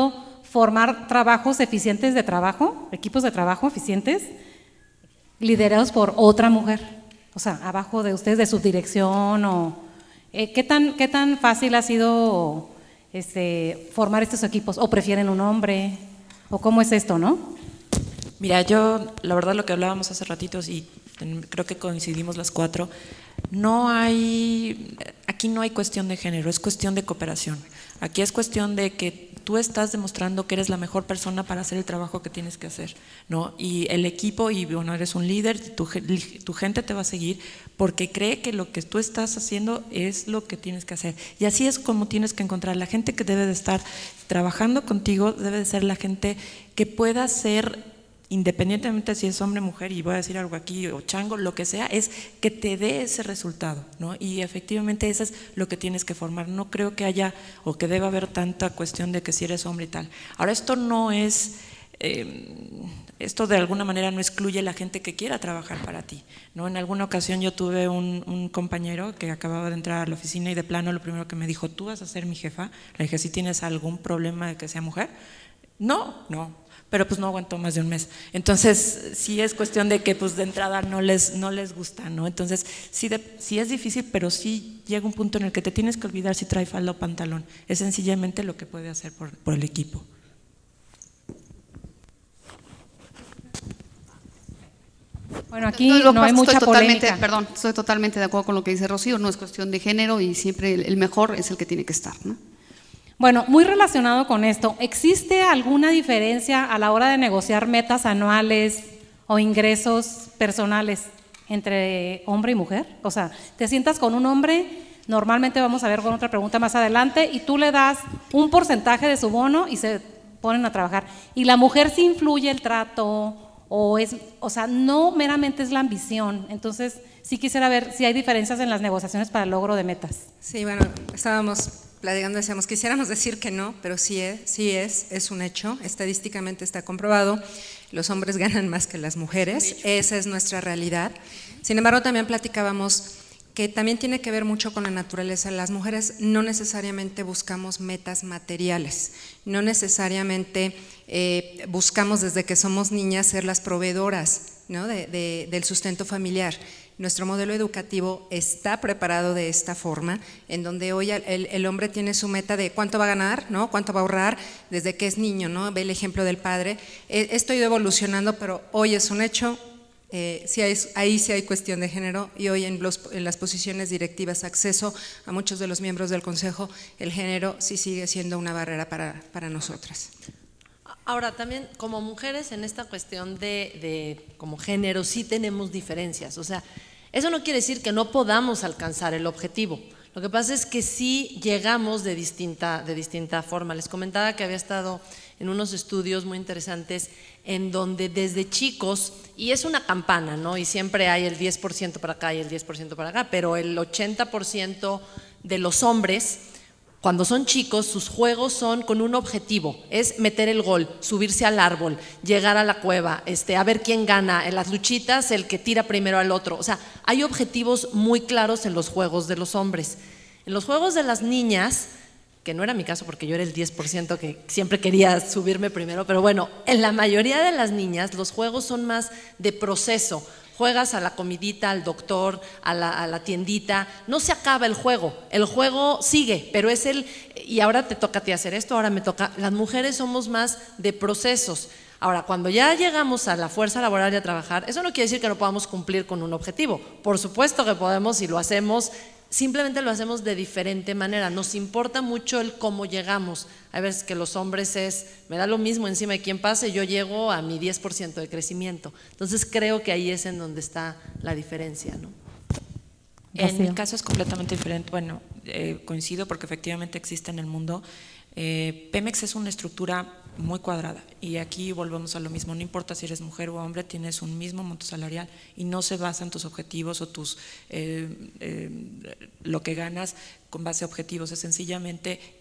S2: formar trabajos eficientes de trabajo, equipos de trabajo eficientes, liderados por otra mujer, o sea, abajo de ustedes, de subdirección, o eh, ¿qué tan, qué tan fácil ha sido este, formar estos equipos? ¿O prefieren un hombre? ¿O cómo es esto, no?
S3: Mira, yo, la verdad, lo que hablábamos hace ratitos, y creo que coincidimos las cuatro, no hay, aquí no hay cuestión de género, es cuestión de cooperación. Aquí es cuestión de que tú estás demostrando que eres la mejor persona para hacer el trabajo que tienes que hacer, ¿no? Y el equipo, y bueno, eres un líder, tu, tu gente te va a seguir porque cree que lo que tú estás haciendo es lo que tienes que hacer. Y así es como tienes que encontrar la gente que debe de estar trabajando contigo, debe de ser la gente que pueda ser, independientemente si es hombre o mujer, y voy a decir algo aquí, o chango, lo que sea, es que te dé ese resultado, ¿no? Y efectivamente eso es lo que tienes que formar. No creo que haya o que deba haber tanta cuestión de que si eres hombre y tal. Ahora, esto no es, eh, esto de alguna manera no excluye la gente que quiera trabajar para ti, ¿no? En alguna ocasión yo tuve un, un compañero que acababa de entrar a la oficina y de plano lo primero que me dijo: ¿tú vas a ser mi jefa? Le dije: ¿sí tienes algún problema de que sea mujer? No, no. Pero pues no aguantó más de un mes. Entonces sí es cuestión de que pues de entrada no les, no les gusta, ¿no? Entonces sí, de, sí es difícil, pero sí llega un punto en el que te tienes que olvidar si trae falda o pantalón. Es sencillamente lo que puede hacer por, por el equipo.
S2: Bueno, aquí no, no hay mucha polémica.
S6: Perdón, estoy totalmente de acuerdo con lo que dice Rocío, no es cuestión de género y siempre el, el mejor es el que tiene que estar, ¿no?
S2: Bueno, muy relacionado con esto, ¿existe alguna diferencia a la hora de negociar metas anuales o ingresos personales entre hombre y mujer? O sea, te sientas con un hombre, normalmente vamos a ver con otra pregunta más adelante, y tú le das un porcentaje de su bono y se ponen a trabajar. Y la mujer sí influye el trato, o es, o sea, no meramente es la ambición. Entonces, sí quisiera ver si hay diferencias en las negociaciones para el logro de metas.
S5: Sí, bueno, estábamos platicando, decíamos, quisiéramos decir que no, pero sí es, sí es, es un hecho, estadísticamente está comprobado, los hombres ganan más que las mujeres, esa es nuestra realidad. Sin embargo, también platicábamos que también tiene que ver mucho con la naturaleza. Las mujeres no necesariamente buscamos metas materiales, no necesariamente eh, buscamos desde que somos niñas ser las proveedoras, ¿no? de, de, del sustento familiar. Nuestro modelo educativo está preparado de esta forma, en donde hoy el, el hombre tiene su meta de cuánto va a ganar, ¿no? Cuánto va a ahorrar desde que es niño, ¿no? Ve el ejemplo del padre. Esto ha ido evolucionando, pero hoy es un hecho. Eh, sí hay, ahí sí hay cuestión de género, y hoy en, los, en las posiciones directivas, acceso a muchos de los miembros del consejo, el género sí sigue siendo una barrera para, para nosotras.
S4: Ahora, también como mujeres en esta cuestión de, de como género sí tenemos diferencias, o sea, eso no quiere decir que no podamos alcanzar el objetivo. Lo que pasa es que sí llegamos de distinta, de distinta forma. Les comentaba que había estado en unos estudios muy interesantes en donde desde chicos, y es una campana, ¿no? Y siempre hay el diez por ciento para acá y el diez por ciento para acá, pero el ochenta por ciento de los hombres, cuando son chicos, sus juegos son con un objetivo, es meter el gol, subirse al árbol, llegar a la cueva, este, a ver quién gana, en las luchitas el que tira primero al otro. O sea, hay objetivos muy claros en los juegos de los hombres. En los juegos de las niñas, que no era mi caso porque yo era el diez por ciento que siempre quería subirme primero, pero bueno, en la mayoría de las niñas los juegos son más de proceso. Juegas a la comidita, al doctor, a la, a la tiendita, no se acaba el juego, el juego sigue, pero es el, y ahora te toca a ti hacer esto, ahora me toca. Las mujeres somos más de procesos. Ahora, cuando ya llegamos a la fuerza laboral y a trabajar, eso no quiere decir que no podamos cumplir con un objetivo. Por supuesto que podemos y lo hacemos, simplemente lo hacemos de diferente manera. Nos importa mucho el cómo llegamos. Hay veces que los hombres es, me da lo mismo encima de quién pase, yo llego a mi diez por ciento de crecimiento. Entonces creo que ahí es en donde está la diferencia, ¿no?
S3: En mi caso es completamente diferente. Bueno, eh, coincido porque efectivamente existe en el mundo. Eh, Pemex es una estructura muy cuadrada y aquí volvemos a lo mismo, no importa si eres mujer o hombre, tienes un mismo monto salarial y no se basa en tus objetivos o tus eh, eh, lo que ganas con base a objetivos, es sencillamente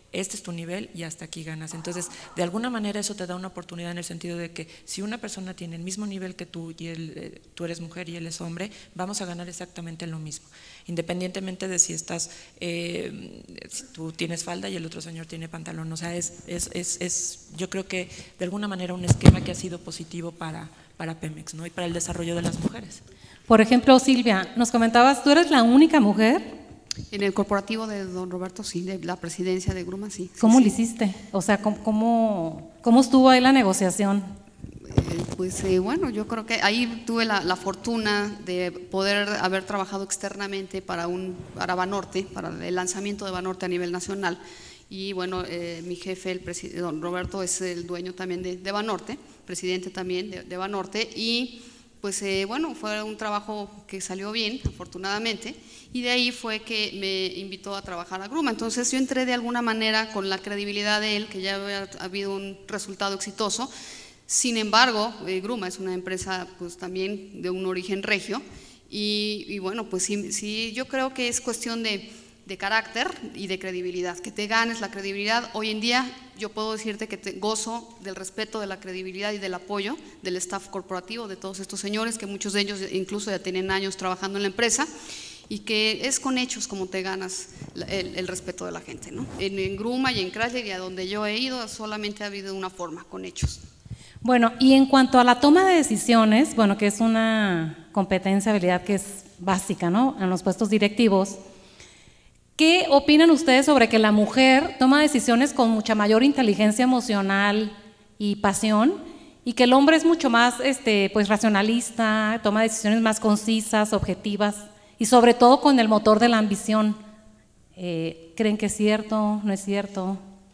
S3: este es tu nivel y hasta aquí ganas. Entonces, de alguna manera eso te da una oportunidad en el sentido de que si una persona tiene el mismo nivel que tú y él, eh, tú eres mujer y él es hombre, vamos a ganar exactamente lo mismo, independientemente de si estás, eh, si tú tienes falda y el otro señor tiene pantalón. O sea, es, es, es, es yo creo que de alguna manera un esquema que ha sido positivo para, para Pemex, ¿no? Y para el desarrollo de las mujeres.
S2: Por ejemplo, Silvia, nos comentabas, ¿tú eres la única mujer?
S6: En el corporativo de don Roberto, sí, de la presidencia de Gruma, sí.
S2: ¿Cómo
S6: sí,
S2: lo
S6: sí.
S2: hiciste? O sea, ¿cómo, cómo, cómo estuvo ahí la negociación?
S6: Eh, pues eh, bueno, yo creo que ahí tuve la, la fortuna de poder haber trabajado externamente para, un, para Banorte, para el lanzamiento de Banorte a nivel nacional. Y bueno, eh, mi jefe, el don Roberto, es el dueño también de, de Banorte, presidente también de, de Banorte, y pues eh, bueno, fue un trabajo que salió bien, afortunadamente, y de ahí fue que me invitó a trabajar a Gruma. Entonces yo entré de alguna manera con la credibilidad de él, que ya había habido un resultado exitoso. Sin embargo, eh, Gruma es una empresa pues también de un origen regio, y, y bueno, pues sí, sí, yo creo que es cuestión de de carácter y de credibilidad, que te ganes la credibilidad. Hoy en día yo puedo decirte que te gozo del respeto, de la credibilidad y del apoyo del staff corporativo, de todos estos señores, que muchos de ellos incluso ya tienen años trabajando en la empresa, y que es con hechos como te ganas el, el respeto de la gente, ¿no? En, en Gruma y en Chrysler y a donde yo he ido solamente ha habido una forma, con hechos.
S2: Bueno, y en cuanto a la toma de decisiones, bueno, que es una competencia, habilidad que es básica, ¿no? En los puestos directivos, ¿qué opinan ustedes sobre que la mujer toma decisiones con mucha mayor inteligencia emocional y pasión, y que el hombre es mucho más este, pues, racionalista, toma decisiones más concisas, objetivas, y sobre todo con el motor de la ambición? Eh, ¿Creen que es cierto? ¿No es cierto?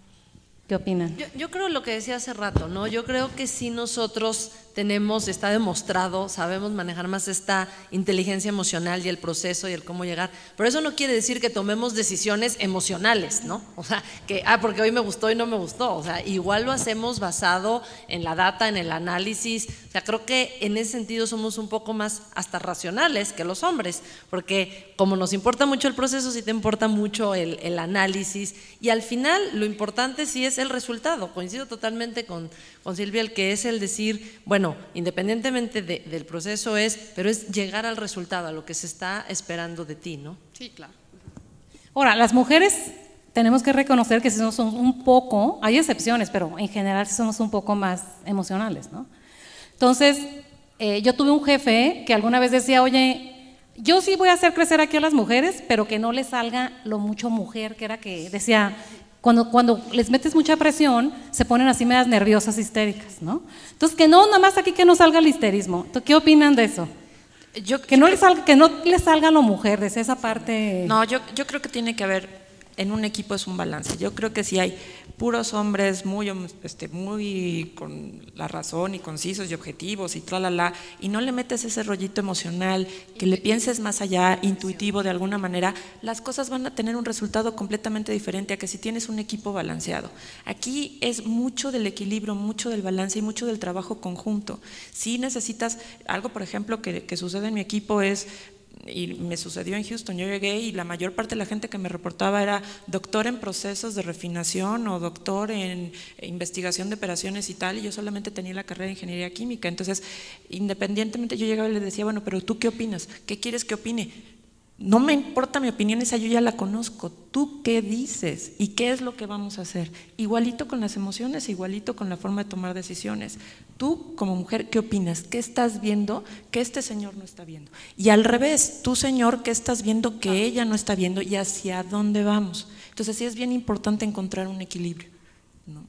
S2: ¿Qué opinan?
S4: Yo, yo creo lo que decía hace rato, ¿no? Yo creo que sí nosotros tenemos, está demostrado, sabemos manejar más esta inteligencia emocional y el proceso y el cómo llegar, pero eso no quiere decir que tomemos decisiones emocionales, ¿no? O sea, que, ah, porque hoy me gustó y no me gustó, o sea, igual lo hacemos basado en la data, en el análisis. O sea, creo que en ese sentido somos un poco más hasta racionales que los hombres, porque como nos importa mucho el proceso, sí te importa mucho el, el análisis, y al final lo importante sí es el resultado. Coincido totalmente con, con Silvia, el que es el decir, bueno, independientemente de, del proceso es, pero es llegar al resultado, a lo que se está esperando de ti, ¿no?
S6: Sí, claro.
S2: Ahora, las mujeres tenemos que reconocer que somos un poco, hay excepciones, pero en general somos un poco más emocionales, ¿no? Entonces, eh, yo tuve un jefe que alguna vez decía, oye, yo sí voy a hacer crecer aquí a las mujeres, pero que no les salga lo mucho mujer, que era que decía, Cuando, cuando les metes mucha presión, se ponen así medias nerviosas, histéricas, ¿no? Entonces, que no, nada más aquí que no salga el histerismo. Entonces, ¿qué opinan de eso?
S3: Yo,
S2: que, no les salga, que no les salga lo mujer, desde esa parte.
S3: No, yo, yo creo que tiene que haber, en un equipo es un balance. Yo creo que si hay puros hombres muy, este, muy con la razón y concisos y objetivos y tralala, y no le metes ese rollito emocional, que le pienses más allá, intuitivo de alguna manera, las cosas van a tener un resultado completamente diferente a que si tienes un equipo balanceado. Aquí es mucho del equilibrio, mucho del balance y mucho del trabajo conjunto. Si necesitas algo, por ejemplo, que, que sucede en mi equipo es, y me sucedió en Houston, yo llegué y la mayor parte de la gente que me reportaba era doctor en procesos de refinación o doctor en investigación de operaciones y tal, y yo solamente tenía la carrera de ingeniería química. Entonces, independientemente, yo llegaba y les decía, bueno, pero ¿tú qué opinas? ¿Qué quieres que opine? No me importa mi opinión, esa yo ya la conozco. ¿Tú qué dices? ¿Y qué es lo que vamos a hacer? Igualito con las emociones, igualito con la forma de tomar decisiones. Tú, como mujer, ¿qué opinas? ¿Qué estás viendo que este señor no está viendo? Y al revés, tú, señor, ¿qué estás viendo que ella no está viendo y hacia dónde vamos? Entonces sí es bien importante encontrar un equilibrio, ¿no?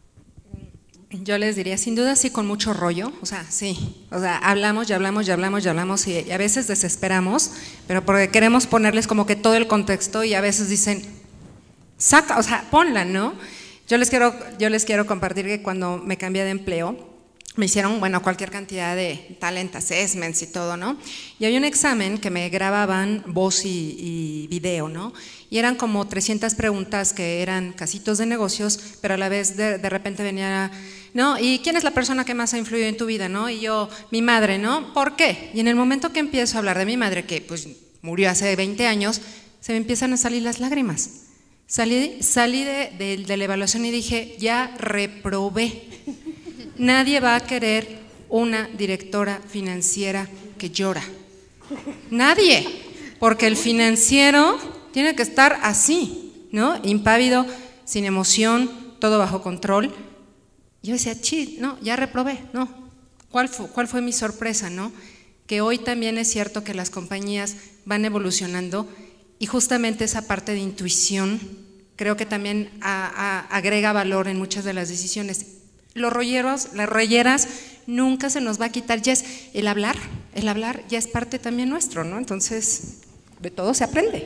S5: Yo les diría, sin duda sí, con mucho rollo, o sea, sí, o sea, hablamos y hablamos y hablamos y hablamos y, y a veces desesperamos, pero porque queremos ponerles como que todo el contexto y a veces dicen, saca, o sea, ponla, ¿no? Yo les quiero, yo les quiero compartir que cuando me cambié de empleo, me hicieron, bueno, cualquier cantidad de talent assessments y todo, ¿no? Y había un examen que me grababan voz y, y video, ¿no? Y eran como trescientas preguntas que eran casitos de negocios, pero a la vez de, de repente venía, ¿no? ¿Y quién es la persona que más ha influido en tu vida, no? Y yo, mi madre, ¿no? ¿Por qué? Y en el momento que empiezo a hablar de mi madre, que pues murió hace veinte años, se me empiezan a salir las lágrimas. Salí, salí de, de, de la evaluación y dije, ya reprobé. Nadie va a querer una directora financiera que llora. Nadie, porque el financiero tiene que estar así, ¿no? Impávido, sin emoción, todo bajo control. Yo decía, chi, no, ya reprobé, no. ¿Cuál fue, cuál fue mi sorpresa, no? Que hoy también es cierto que las compañías van evolucionando y justamente esa parte de intuición creo que también a, a, agrega valor en muchas de las decisiones. Los rolleros, las rolleras, nunca se nos va a quitar, ya es el hablar, el hablar ya es parte también nuestro, ¿no? Entonces, de todo se aprende.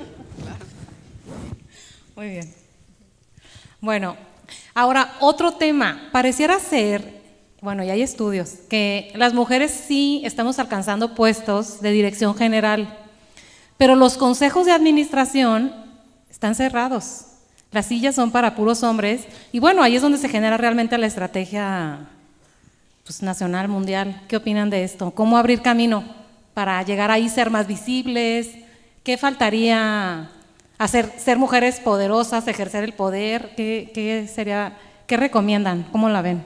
S2: Muy bien. Bueno, ahora otro tema, pareciera ser, bueno, y hay estudios, que las mujeres sí estamos alcanzando puestos de dirección general, pero los consejos de administración están cerrados, las sillas son para puros hombres, y bueno, ahí es donde se genera realmente la estrategia pues, nacional, mundial. ¿Qué opinan de esto? ¿Cómo abrir camino para llegar ahí, ser más visibles? ¿Qué faltaría hacer? ¿Ser mujeres poderosas, ejercer el poder? ¿Qué, qué sería, qué recomiendan? ¿Cómo la ven?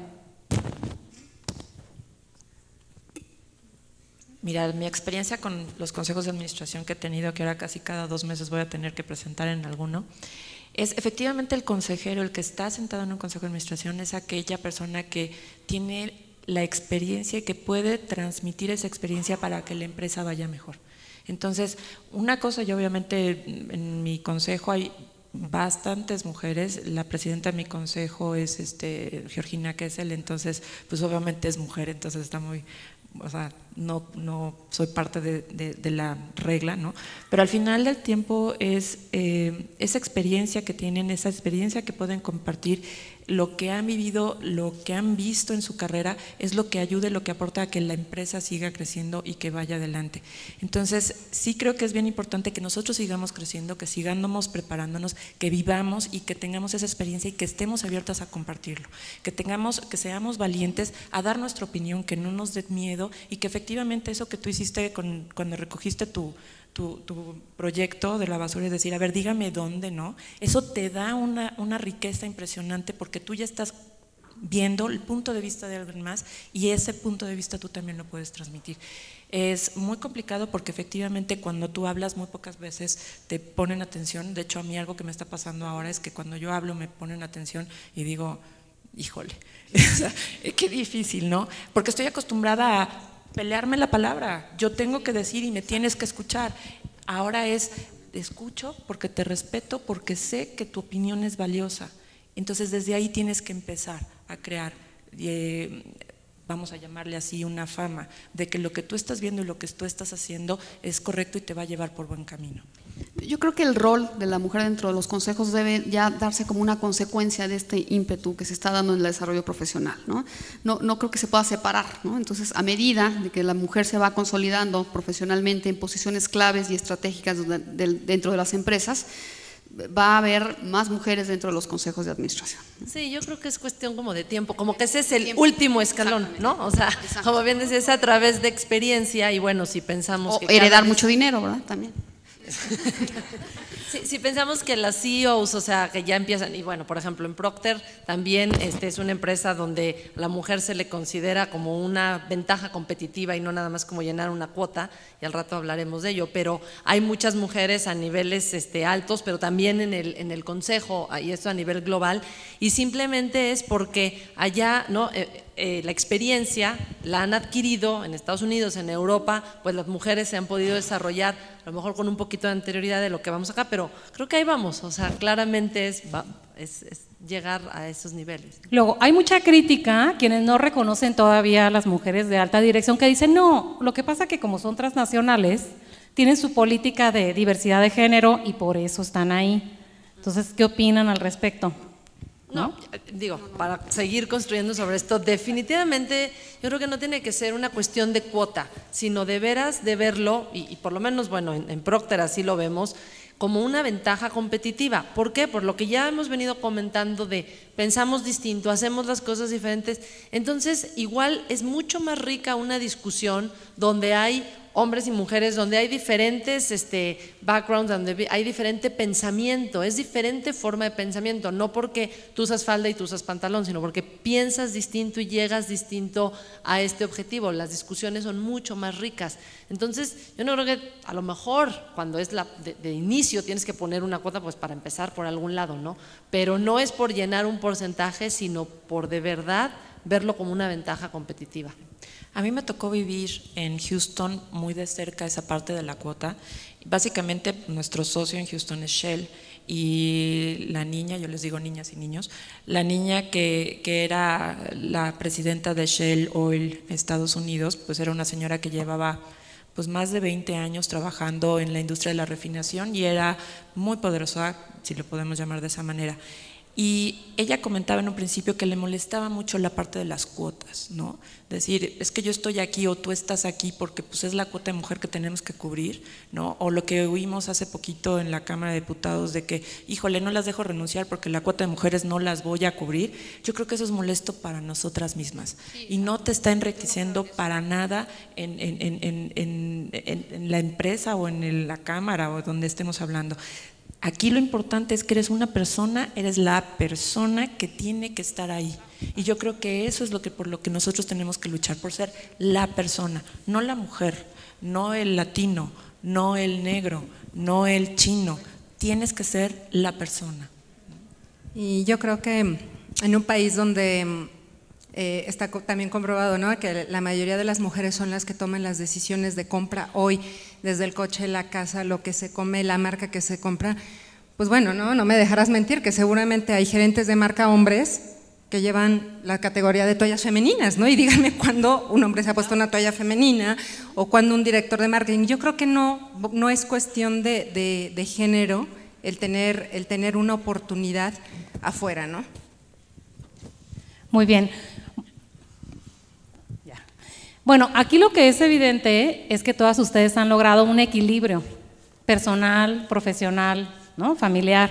S3: Mira, mi experiencia con los consejos de administración que he tenido, que ahora casi cada dos meses voy a tener que presentar en alguno, es efectivamente el consejero, el que está sentado en un consejo de administración, es aquella persona que tiene la experiencia y que puede transmitir esa experiencia para que la empresa vaya mejor. Entonces, una cosa, yo obviamente en mi consejo hay bastantes mujeres, la presidenta de mi consejo es este, Georgina Kessel, entonces pues obviamente es mujer, entonces está muy… O sea, no, no soy parte de, de, de la regla, ¿no? Pero al final del tiempo es eh, esa experiencia que tienen, esa experiencia que pueden compartir, lo que han vivido, lo que han visto en su carrera, es lo que ayuda y lo que aporta a que la empresa siga creciendo y que vaya adelante. Entonces, sí creo que es bien importante que nosotros sigamos creciendo, que sigamos preparándonos, que vivamos y que tengamos esa experiencia y que estemos abiertas a compartirlo, que tengamos, que seamos valientes a dar nuestra opinión, que no nos dé miedo y que efectivamente eso que tú hiciste con, cuando recogiste tu… Tu, tu proyecto de la basura, es decir, a ver, dígame dónde, ¿no? Eso te da una, una riqueza impresionante porque tú ya estás viendo el punto de vista de alguien más y ese punto de vista tú también lo puedes transmitir. Es muy complicado porque efectivamente cuando tú hablas muy pocas veces te ponen atención. De hecho, a mí algo que me está pasando ahora es que cuando yo hablo me ponen atención y digo, híjole, qué difícil, ¿no? Porque estoy acostumbrada a pelearme la palabra, yo tengo que decir y me tienes que escuchar. Ahora es, te escucho porque te respeto, porque sé que tu opinión es valiosa. Entonces desde ahí tienes que empezar a crear, eh, vamos a llamarle así, una fama, de que lo que tú estás viendo y lo que tú estás haciendo es correcto y te va a llevar por buen camino.
S6: Yo creo que el rol de la mujer dentro de los consejos debe ya darse como una consecuencia de este ímpetu que se está dando en el desarrollo profesional, ¿no? No, no creo que se pueda separar, ¿no? Entonces, a medida de que la mujer se va consolidando profesionalmente en posiciones claves y estratégicas dentro de las empresas, va a haber más mujeres dentro de los consejos de administración.
S4: Sí, yo creo que es cuestión como de tiempo, como que ese es el último escalón, ¿no? O sea, como bien decías, a través de experiencia y bueno, si pensamos
S6: o
S4: que
S6: heredar
S4: vez…
S6: mucho dinero, ¿verdad? También.
S4: Si, si pensamos que las C E Os, o sea, que ya empiezan, y bueno, por ejemplo, en Procter también este, es una empresa donde la mujer se le considera como una ventaja competitiva y no nada más como llenar una cuota, y al rato hablaremos de ello, pero hay muchas mujeres a niveles este, altos, pero también en el, en el consejo, y esto a nivel global, y simplemente es porque allá, ¿no? Eh, Eh, la experiencia la han adquirido en Estados Unidos, en Europa, pues las mujeres se han podido desarrollar a lo mejor con un poquito de anterioridad de lo que vamos acá, pero creo que ahí vamos, o sea, claramente es, va, es, es llegar a esos niveles.
S2: Luego, hay mucha crítica, quienes no reconocen todavía a las mujeres de alta dirección, que dicen, no, lo que pasa es que como son transnacionales, tienen su política de diversidad de género y por eso están ahí. Entonces, ¿qué opinan al respecto?
S4: No, digo, para seguir construyendo sobre esto, definitivamente yo creo que no tiene que ser una cuestión de cuota, sino de veras de verlo, y, y por lo menos, bueno, en, en Procter así lo vemos, como una ventaja competitiva. ¿Por qué? Por lo que ya hemos venido comentando de pensamos distinto, hacemos las cosas diferentes, entonces igual es mucho más rica una discusión donde hay hombres y mujeres, donde hay diferentes este, backgrounds, donde hay diferente pensamiento, es diferente forma de pensamiento, no porque tú usas falda y tú usas pantalón, sino porque piensas distinto y llegas distinto a este objetivo. Las discusiones son mucho más ricas. Entonces, yo no creo que a lo mejor cuando es la, de, de inicio tienes que poner una cuota pues para empezar por algún lado, ¿no? Pero no es por llenar un porcentaje, sino por de verdad verlo como una ventaja competitiva.
S3: A mí me tocó vivir en Houston muy de cerca esa parte de la cuota. Básicamente nuestro socio en Houston es Shell y la niña, yo les digo niñas y niños, la niña que, que era la presidenta de Shell Oil Estados Unidos, pues era una señora que llevaba pues más de veinte años trabajando en la industria de la refinación y era muy poderosa, si lo podemos llamar de esa manera. Y ella comentaba en un principio que le molestaba mucho la parte de las cuotas, ¿no? Decir, es que yo estoy aquí o tú estás aquí porque pues es la cuota de mujer que tenemos que cubrir, ¿no? O lo que oímos hace poquito en la Cámara de Diputados de que, híjole, no las dejo renunciar porque la cuota de mujeres no las voy a cubrir. Yo creo que eso es molesto para nosotras mismas y no te está enriqueciendo para nada en, en, en, en, en, en, en la empresa o en el, la Cámara o donde estemos hablando. Aquí lo importante es que eres una persona, eres la persona que tiene que estar ahí. Y yo creo que eso es lo que, por lo que nosotros tenemos que luchar, por ser la persona, no la mujer, no el latino, no el negro, no el chino. Tienes que ser la persona.
S5: Y yo creo que en un país donde eh, está también comprobado, ¿no?, que la mayoría de las mujeres son las que toman las decisiones de compra hoy, desde el coche, la casa, lo que se come, la marca que se compra, pues bueno, no, no me dejarás mentir que seguramente hay gerentes de marca hombres que llevan la categoría de toallas femeninas, ¿no? Y díganme cuándo un hombre se ha puesto una toalla femenina o cuándo un director de marketing. Yo creo que no, no es cuestión de, de, de género el tener, el tener una oportunidad afuera, ¿no?
S2: Muy bien. Bueno, aquí lo que es evidente es que todas ustedes han logrado un equilibrio personal, profesional, ¿no?, familiar.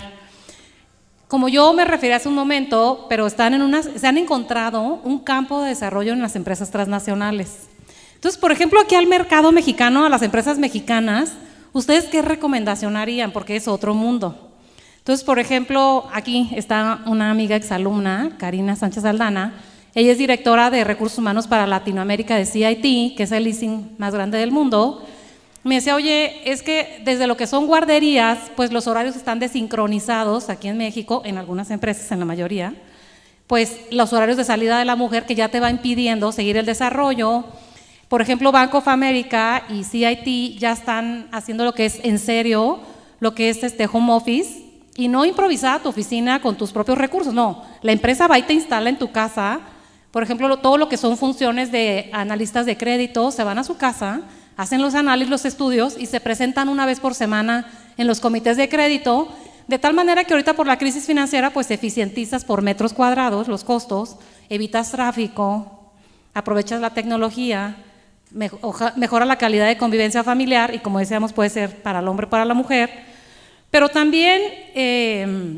S2: Como yo me referí hace un momento, pero están en una, se han encontrado un campo de desarrollo en las empresas transnacionales. Entonces, por ejemplo, aquí al mercado mexicano, a las empresas mexicanas, ¿ustedes qué recomendación harían? Porque es otro mundo. Entonces, por ejemplo, aquí está una amiga exalumna, Karina Sánchez Aldana. Ella es directora de Recursos Humanos para Latinoamérica de C I T, que es el leasing más grande del mundo. Me decía, oye, es que desde lo que son guarderías, pues los horarios están desincronizados aquí en México, en algunas empresas, en la mayoría, pues los horarios de salida de la mujer que ya te va impidiendo seguir el desarrollo. Por ejemplo, Bank of America y C I T ya están haciendo lo que es en serio, lo que es este home office, y no improvisar tu oficina con tus propios recursos, no, la empresa va y te instala en tu casa. Por ejemplo, todo lo que son funciones de analistas de crédito se van a su casa, hacen los análisis, los estudios y se presentan una vez por semana en los comités de crédito, de tal manera que ahorita por la crisis financiera pues eficientizas por metros cuadrados los costos, evitas tráfico, aprovechas la tecnología, mejora la calidad de convivencia familiar y, como decíamos, puede ser para el hombre o para la mujer, pero también… Eh,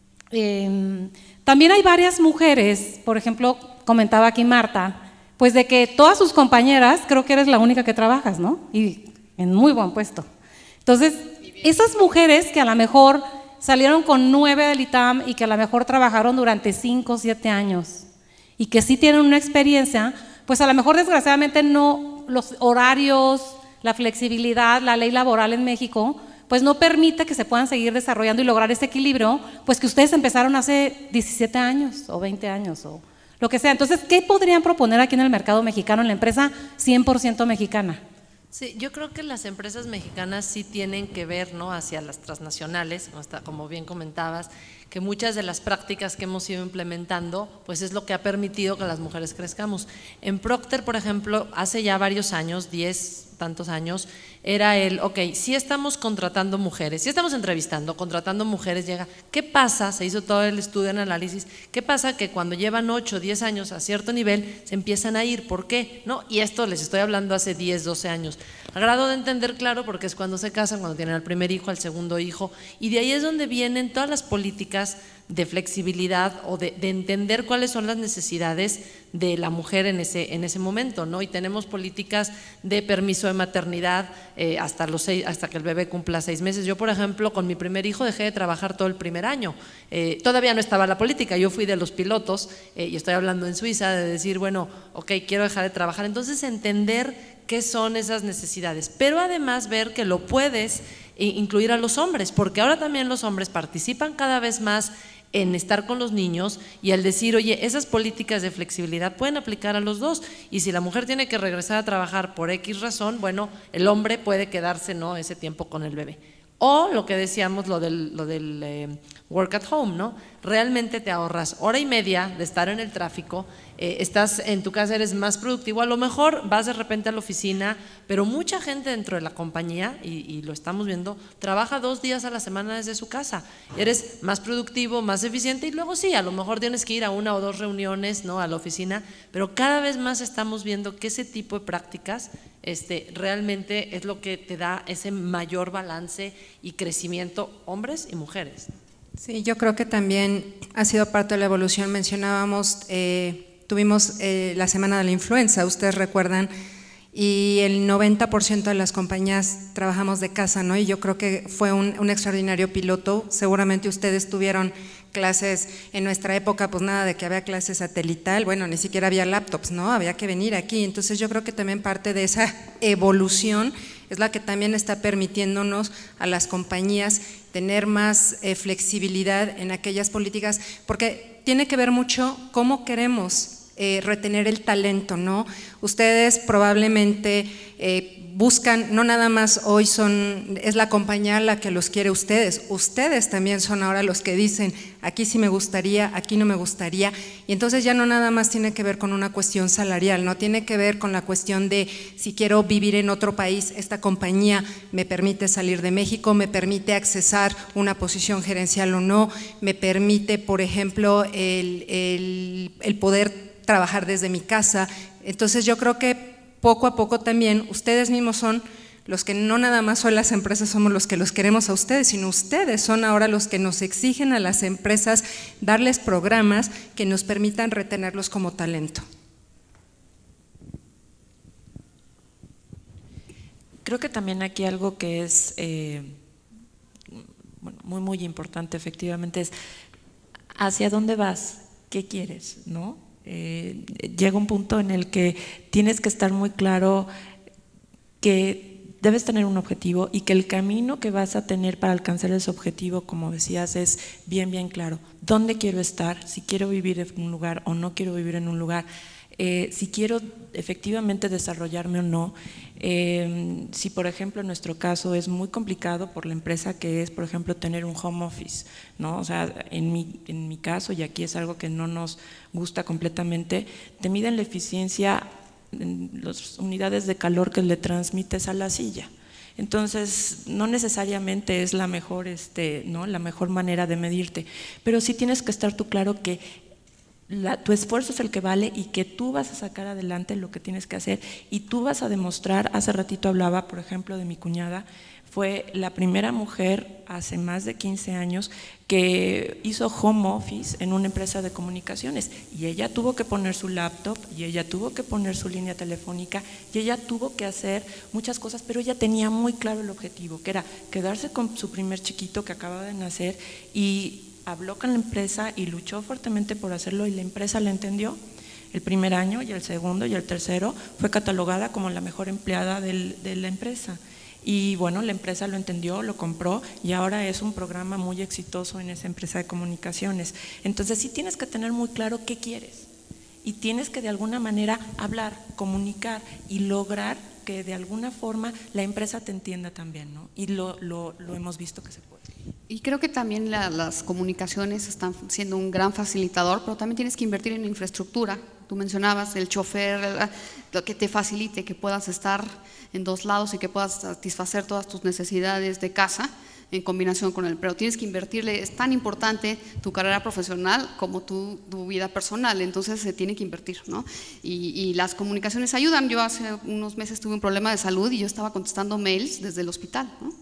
S2: eh, también hay varias mujeres, por ejemplo, comentaba aquí Marta, pues de que todas sus compañeras, creo que eres la única que trabajas, ¿no? Y en muy buen puesto. Entonces, esas mujeres que a lo mejor salieron con nueve del I T A M y que a lo mejor trabajaron durante cinco o siete años y que sí tienen una experiencia, pues a lo mejor desgraciadamente no, los horarios, la flexibilidad, la ley laboral en México, pues no permite que se puedan seguir desarrollando y lograr ese equilibrio, pues que ustedes empezaron hace diecisiete años o veinte años o lo que sea. Entonces, ¿qué podrían proponer aquí en el mercado mexicano, en la empresa cien por ciento mexicana?
S4: Sí, yo creo que las empresas mexicanas sí tienen que ver, ¿no?, hacia las transnacionales, como bien comentabas, que muchas de las prácticas que hemos ido implementando, pues es lo que ha permitido que las mujeres crezcamos. En Procter, por ejemplo, hace ya varios años, diez tantos años, era el, ok, si estamos contratando mujeres, si estamos entrevistando, contratando mujeres, llega, ¿qué pasa? Se hizo todo el estudio, el análisis, ¿qué pasa? Que cuando llevan ocho, diez años a cierto nivel, se empiezan a ir, ¿por qué? ¿No? Y esto les estoy hablando hace diez, doce años. A grado de entender, claro, porque es cuando se casan, cuando tienen al primer hijo, al segundo hijo, y de ahí es donde vienen todas las políticas políticas de flexibilidad o de, de entender cuáles son las necesidades de la mujer en ese, en ese momento, ¿no? Y tenemos políticas de permiso de maternidad eh, hasta, los seis, hasta que el bebé cumpla seis meses. Yo, por ejemplo, con mi primer hijo dejé de trabajar todo el primer año. Eh, todavía no estaba la política, yo fui de los pilotos eh, y estoy hablando en Suiza de decir, bueno, ok, quiero dejar de trabajar. Entonces, entender qué son esas necesidades, pero además ver que lo puedes incluir a los hombres, porque ahora también los hombres participan cada vez más en estar con los niños y al decir, oye, esas políticas de flexibilidad pueden aplicar a los dos, y si la mujer tiene que regresar a trabajar por X razón, bueno, el hombre puede quedarse, ¿no?, ese tiempo con el bebé. O lo que decíamos, lo del, lo del eh, work at home, ¿no? Realmente te ahorras hora y media de estar en el tráfico, eh, estás en tu casa, eres más productivo, a lo mejor vas de repente a la oficina, pero mucha gente dentro de la compañía, y, y lo estamos viendo, trabaja dos días a la semana desde su casa, eres más productivo, más eficiente, y luego sí, a lo mejor tienes que ir a una o dos reuniones, ¿no?, a la oficina, pero cada vez más estamos viendo que ese tipo de prácticas Este, realmente es lo que te da ese mayor balance y crecimiento, hombres y mujeres.
S5: Sí, yo creo que también ha sido parte de la evolución. Mencionábamos, eh, tuvimos eh, la semana de la influenza, ustedes recuerdan, y el noventa por ciento de las compañías trabajamos de casa, ¿no? Y yo creo que fue un, un extraordinario piloto. Seguramente ustedes tuvieron clases en nuestra época, pues nada de que había clases satelital, bueno, ni siquiera había laptops, ¿no? Había que venir aquí. Entonces yo creo que también parte de esa evolución es la que también está permitiéndonos a las compañías tener más eh, flexibilidad en aquellas políticas, porque tiene que ver mucho cómo queremos Eh, retener el talento, ¿no? Ustedes probablemente eh, buscan, no nada más hoy son, es la compañía la que los quiere ustedes, ustedes también son ahora los que dicen, aquí sí me gustaría, aquí no me gustaría, y entonces ya no nada más tiene que ver con una cuestión salarial, no tiene que ver con la cuestión de si quiero vivir en otro país, esta compañía me permite salir de México, me permite accesar una posición gerencial o no, me permite, por ejemplo, el, el, el poder trabajar desde mi casa. Entonces yo creo que poco a poco también ustedes mismos son los que no nada más hoy las empresas somos los que los queremos a ustedes, sino ustedes son ahora los que nos exigen a las empresas darles programas que nos permitan retenerlos como talento.
S3: Creo que también aquí algo que es eh, bueno, muy muy importante efectivamente es hacia dónde vas, qué quieres, ¿no? Eh, llega un punto en el que tienes que estar muy claro que debes tener un objetivo y que el camino que vas a tener para alcanzar ese objetivo, como decías, es bien bien claro. ¿Dónde quiero estar? Si quiero vivir en un lugar o no quiero vivir en un lugar, eh, si quiero efectivamente desarrollarme o no. Eh, si por ejemplo en nuestro caso es muy complicado por la empresa que es, por ejemplo, tener un home office, ¿no? O sea, en mi, en mi caso, y aquí es algo que no nos gusta completamente, te miden la eficiencia en las unidades de calor que le transmites a la silla. Entonces, no necesariamente es la mejor, este, ¿no? la mejor manera de medirte, pero sí tienes que estar tú claro que La, tu esfuerzo es el que vale y que tú vas a sacar adelante lo que tienes que hacer y tú vas a demostrar. Hace ratito hablaba, por ejemplo, de mi cuñada, fue la primera mujer hace más de quince años que hizo home office en una empresa de comunicaciones y ella tuvo que poner su laptop y ella tuvo que poner su línea telefónica y ella tuvo que hacer muchas cosas, pero ella tenía muy claro el objetivo, que era quedarse con su primer chiquito que acababa de nacer, y habló con la empresa y luchó fuertemente por hacerlo y la empresa la entendió. El primer año y el segundo y el tercero fue catalogada como la mejor empleada del, de la empresa y bueno, la empresa lo entendió, lo compró y ahora es un programa muy exitoso en esa empresa de comunicaciones. Entonces sí tienes que tener muy claro qué quieres y tienes que de alguna manera hablar, comunicar y lograr que de alguna forma la empresa te entienda también, ¿no? Y lo, lo, lo hemos visto que se puede.
S6: Y creo que también la, las comunicaciones están siendo un gran facilitador, pero también tienes que invertir en infraestructura. Tú mencionabas el chofer, lo que te facilite que puedas estar en dos lados y que puedas satisfacer todas tus necesidades de casa en combinación con el, pero tienes que invertirle, es tan importante tu carrera profesional como tu, tu vida personal, entonces se tiene que invertir, ¿no? Y, y las comunicaciones ayudan. Yo hace unos meses tuve un problema de salud y yo estaba contestando mails desde el hospital, ¿no?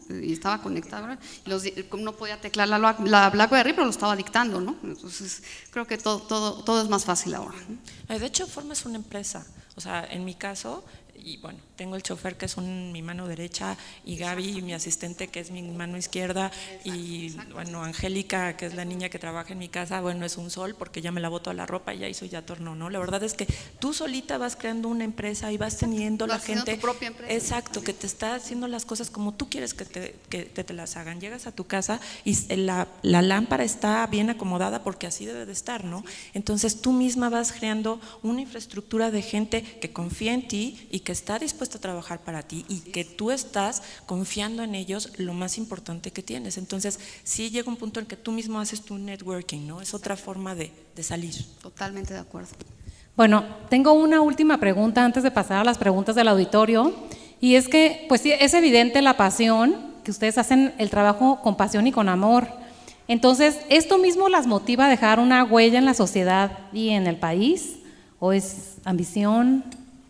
S6: Y estaba conectado, y los, no podía teclar la, la BlackBerry, pero lo estaba dictando, ¿no? Entonces creo que todo, todo, todo es más fácil ahora, ¿no?
S3: De hecho, formas una empresa. O sea, en mi caso, y bueno, tengo el chofer que es un, mi mano derecha, y Gaby, mi asistente, que es mi mano izquierda, y bueno, Angélica, que es la niña que trabaja en mi casa, bueno, es un sol porque ya me lavó toda la ropa y ya hizo, ya tornó, ¿no? La verdad es que tú solita vas creando una empresa y vas teniendo
S6: vas
S3: la gente,
S6: tu propia empresa.
S3: Exacto, que te está haciendo las cosas como tú quieres que te, que te, te las hagan. Llegas a tu casa y la, la lámpara está bien acomodada porque así debe de estar, ¿no? Entonces tú misma vas creando una infraestructura de gente que confía en ti y que está dispuesta a trabajar para ti y que tú estás confiando en ellos, lo más importante que tienes. Entonces sí llega un punto en que tú mismo haces tu networking, ¿no? Es otra forma de, de salir.
S6: Totalmente de acuerdo.
S2: Bueno, tengo una última pregunta antes de pasar a las preguntas del auditorio, y es que pues sí, es evidente la pasión, que ustedes hacen el trabajo con pasión y con amor. Entonces, ¿esto mismo las motiva a dejar una huella en la sociedad y en el país? ¿O es ambición?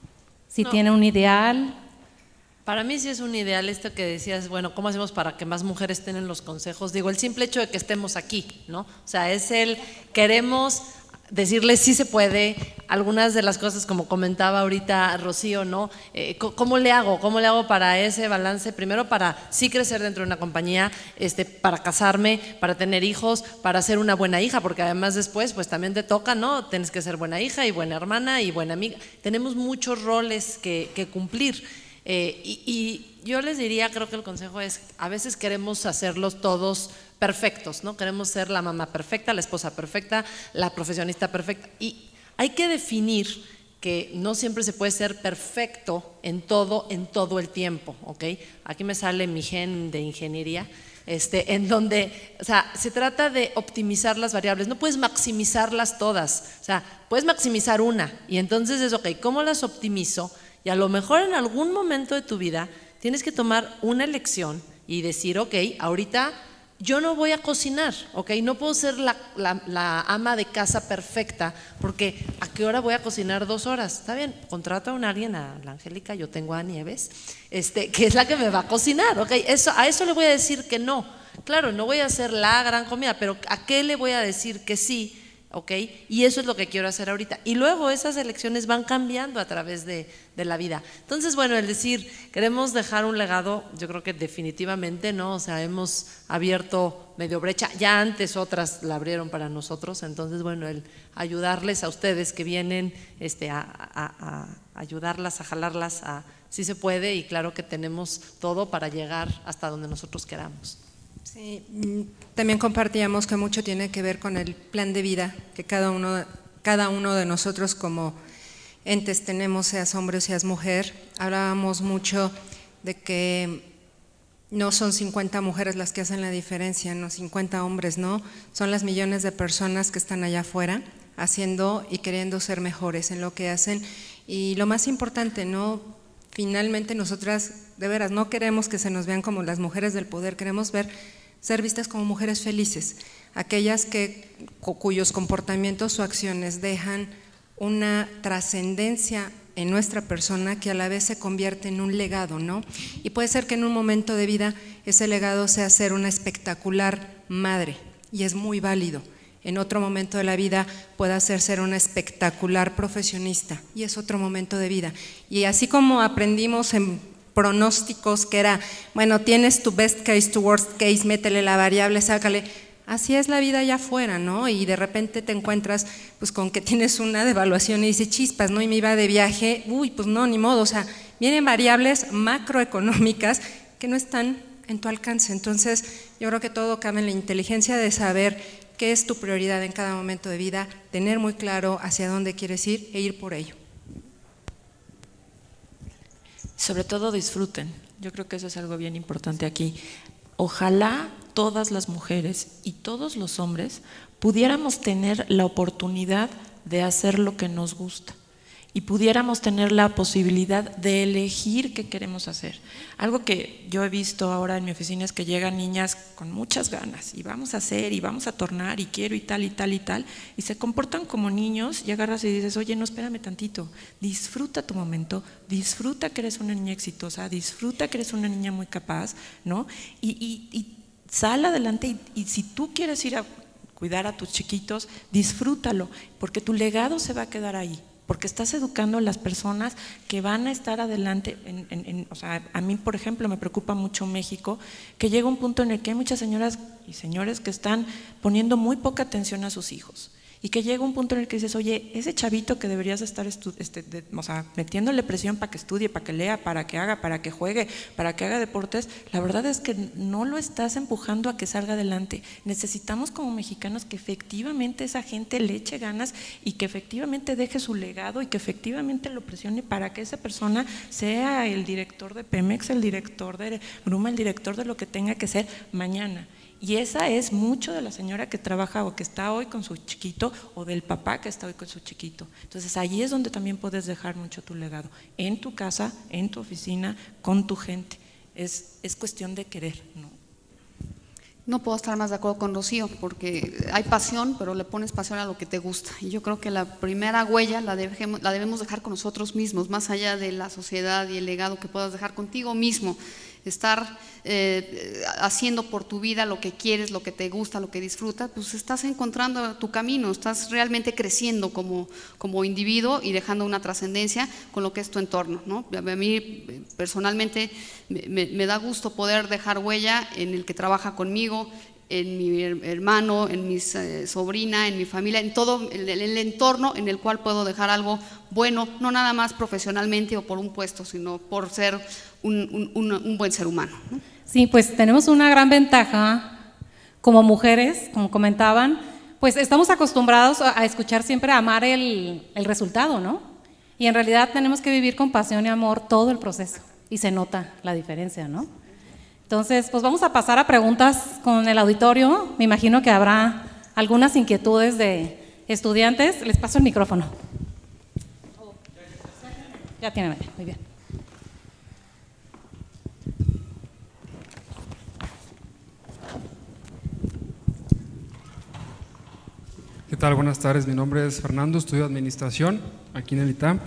S2: ¿Si
S4: No.
S2: tiene un ideal?
S4: Para mí sí es un ideal esto que decías, bueno, ¿cómo hacemos para que más mujeres estén en los consejos? Digo, el simple hecho de que estemos aquí, ¿no? O sea, es el, queremos decirles sí se puede, algunas de las cosas como comentaba ahorita Rocío, ¿no? Eh, ¿Cómo le hago? ¿Cómo le hago para ese balance? Primero para sí crecer dentro de una compañía, este, para casarme, para tener hijos, para ser una buena hija, porque además después pues también te toca, ¿no? Tienes que ser buena hija y buena hermana y buena amiga. Tenemos muchos roles que, que cumplir. Eh, y, y yo les diría, creo que el consejo es, a veces queremos hacerlos todos perfectos, ¿no? Queremos ser la mamá perfecta, la esposa perfecta, la profesionista perfecta, y hay que definir que no siempre se puede ser perfecto en todo, en todo el tiempo, ¿ok? Aquí me sale mi gen de ingeniería, este, en donde, o sea, se trata de optimizar las variables, no puedes maximizarlas todas, o sea, puedes maximizar una, y entonces es, ok, ¿cómo las optimizo? Y a lo mejor en algún momento de tu vida tienes que tomar una elección y decir, ok, ahorita yo no voy a cocinar, ok, no puedo ser la, la, la ama de casa perfecta, porque ¿a qué hora voy a cocinar dos horas? Está bien, contrata a un alguien, a la Angélica, yo tengo a Nieves, este, que es la que me va a cocinar, ok, eso, a eso le voy a decir que no. Claro, no voy a hacer la gran comida, pero ¿a qué le voy a decir que sí? ¿Ok? Y eso es lo que quiero hacer ahorita. Y luego esas elecciones van cambiando a través de, de la vida. Entonces, bueno, el decir, queremos dejar un legado, yo creo que definitivamente, ¿no? O sea, hemos abierto medio brecha, ya antes otras la abrieron para nosotros, entonces, bueno, el ayudarles a ustedes que vienen este, a, a, a ayudarlas, a jalarlas, a sí se puede, y claro que tenemos todo para llegar hasta donde nosotros queramos.
S5: Sí, también compartíamos que mucho tiene que ver con el plan de vida que cada uno, cada uno de nosotros como entes tenemos, seas hombre o seas mujer. Hablábamos mucho de que no son cincuenta mujeres las que hacen la diferencia, no cincuenta hombres, no, son las millones de personas que están allá afuera haciendo y queriendo ser mejores en lo que hacen. Y lo más importante, no, finalmente nosotras de veras no queremos que se nos vean como las mujeres del poder, queremos ver ser vistas como mujeres felices, aquellas que, cuyos comportamientos o acciones dejan una trascendencia en nuestra persona que a la vez se convierte en un legado, ¿no? Y puede ser que en un momento de vida ese legado sea ser una espectacular madre, y es muy válido. En otro momento de la vida pueda ser ser una espectacular profesionista, y es otro momento de vida. Y así como aprendimos en pronósticos que era, bueno, tienes tu best case, tu worst case, métele la variable, sácale. Así es la vida allá afuera, ¿no? Y de repente te encuentras pues con que tienes una devaluación y dices, chispas, ¿no? Y me iba de viaje, uy, pues no, ni modo, o sea, vienen variables macroeconómicas que no están en tu alcance. Entonces, yo creo que todo cabe en la inteligencia de saber qué es tu prioridad en cada momento de vida, tener muy claro hacia dónde quieres ir e ir por ello.
S3: Sobre todo disfruten, yo creo que eso es algo bien importante aquí. Ojalá todas las mujeres y todos los hombres pudiéramos tener la oportunidad de hacer lo que nos gusta y pudiéramos tener la posibilidad de elegir qué queremos hacer. Algo que yo he visto ahora en mi oficina es que llegan niñas con muchas ganas y vamos a hacer y vamos a tornar y quiero y tal y tal y tal, y se comportan como niños y agarras y dices, oye, no, espérame tantito, disfruta tu momento, disfruta que eres una niña exitosa, disfruta que eres una niña muy capaz, ¿no? Y, y, y sal adelante y, y si tú quieres ir a cuidar a tus chiquitos, disfrútalo, porque tu legado se va a quedar ahí. Porque estás educando a las personas que van a estar adelante. En, en, en, o sea, a mí, por ejemplo, me preocupa mucho México, que llega un punto en el que hay muchas señoras y señores que están poniendo muy poca atención a sus hijos. Y que llega un punto en el que dices, oye, ese chavito que deberías estar este, de, o sea, metiéndole presión para que estudie, para que lea, para que haga, para que juegue, para que haga deportes, la verdad es que no lo estás empujando a que salga adelante. Necesitamos como mexicanos que efectivamente esa gente le eche ganas y que efectivamente deje su legado y que efectivamente lo presione para que esa persona sea el director de Pemex, el director de Gruma, el director de lo que tenga que ser mañana. Y esa es mucho de la señora que trabaja o que está hoy con su chiquito o del papá que está hoy con su chiquito. Entonces ahí es donde también puedes dejar mucho tu legado, en tu casa, en tu oficina, con tu gente. Es, es cuestión de querer, ¿no?
S6: No puedo estar más de acuerdo con Rocío, porque hay pasión, pero le pones pasión a lo que te gusta. Y yo creo que la primera huella la, dejemos, la debemos dejar con nosotros mismos, más allá de la sociedad y el legado que puedas dejar contigo mismo. Estar eh, haciendo por tu vida lo que quieres, lo que te gusta, lo que disfrutas, pues estás encontrando tu camino, estás realmente creciendo como, como individuo y dejando una trascendencia con lo que es tu entorno, ¿no? A mí personalmente me, me da gusto poder dejar huella en el que trabaja conmigo, en mi hermano, en mi eh, sobrina, en mi familia, en todo el, el entorno en el cual puedo dejar algo bueno, no nada más profesionalmente o por un puesto, sino por ser un, un, un buen ser humano, ¿no?
S2: Sí, pues tenemos una gran ventaja como mujeres, como comentaban, pues estamos acostumbrados a escuchar siempre a amar el, el resultado, ¿no? Y en realidad tenemos que vivir con pasión y amor todo el proceso y se nota la diferencia, ¿no? Entonces, pues vamos a pasar a preguntas con el auditorio. Me imagino que habrá algunas inquietudes de estudiantes. Les paso el micrófono. Ya tiene, muy bien.
S7: ¿Qué tal? Buenas tardes, mi nombre es Fernando, estudio Administración aquí en el ITAM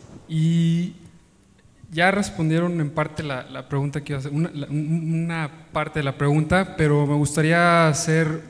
S7: y ya respondieron en parte la, la pregunta que iba a hacer, una, la, una parte de la pregunta, pero me gustaría hacer,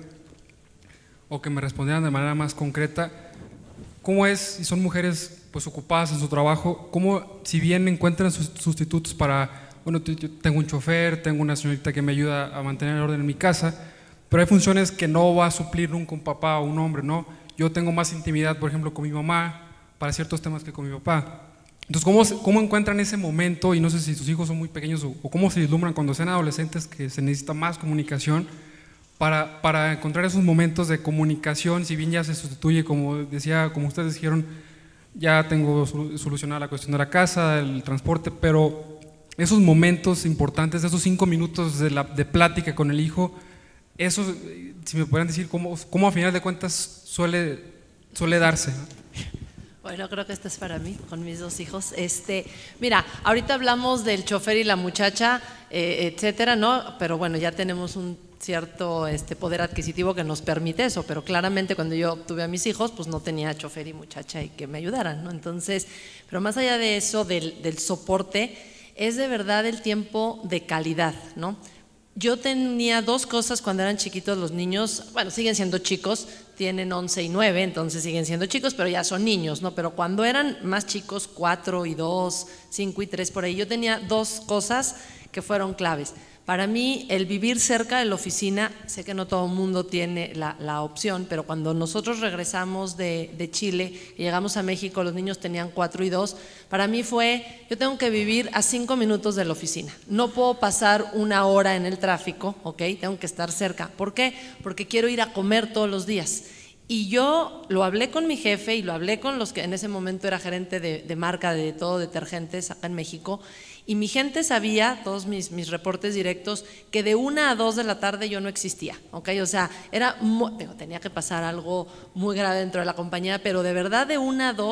S7: o que me respondieran de manera más concreta, ¿cómo es, si son mujeres pues ocupadas en su trabajo, cómo si bien encuentran sus sustitutos para, bueno, yo tengo un chofer, tengo una señorita que me ayuda a mantener el orden en mi casa, pero hay funciones que no va a suplir nunca un papá o un hombre, ¿no? Yo tengo más intimidad, por ejemplo, con mi mamá para ciertos temas que con mi papá. Entonces, ¿cómo, ¿cómo encuentran ese momento? Y no sé si sus hijos son muy pequeños o, o cómo se vislumbran cuando sean adolescentes que se necesita más comunicación para, para encontrar esos momentos de comunicación, si bien ya se sustituye, como decía, como ustedes dijeron, ya tengo solucionada la cuestión de la casa, el transporte, pero esos momentos importantes, esos cinco minutos de, la, de plática con el hijo, eso, si me pudieran decir cómo, cómo a final de cuentas suele, suele darse, ¿no?
S4: Bueno, creo que este es para mí, con mis dos hijos. Este, mira, ahorita hablamos del chofer y la muchacha, eh, etcétera, ¿no? Pero bueno, ya tenemos un cierto este, poder adquisitivo que nos permite eso, pero claramente cuando yo tuve a mis hijos, pues no tenía chofer y muchacha y que me ayudaran, ¿no? Entonces, pero más allá de eso, del, del soporte, es de verdad el tiempo de calidad, ¿no? Yo tenía dos cosas cuando eran chiquitos los niños, bueno, siguen siendo chicos, tienen once y nueve, entonces siguen siendo chicos, pero ya son niños, ¿no? Pero cuando eran más chicos, cuatro y dos, cinco y tres, por ahí, yo tenía dos cosas que fueron claves. Para mí, el vivir cerca de la oficina, sé que no todo el mundo tiene la, la opción, pero cuando nosotros regresamos de, de Chile y llegamos a México, los niños tenían cuatro y dos, para mí fue, yo tengo que vivir a cinco minutos de la oficina, no puedo pasar una hora en el tráfico, ¿ok? Tengo que estar cerca. ¿Por qué? Porque quiero ir a comer todos los días. Y yo lo hablé con mi jefe y lo hablé con los que en ese momento era gerente de, de marca de todo detergentes acá en México, y mi gente sabía, todos mis, mis reportes directos, que de una a dos de la tarde yo no existía, ¿ok? O sea, era muy, tenía que pasar algo muy grave dentro de la compañía, pero de verdad de una a dos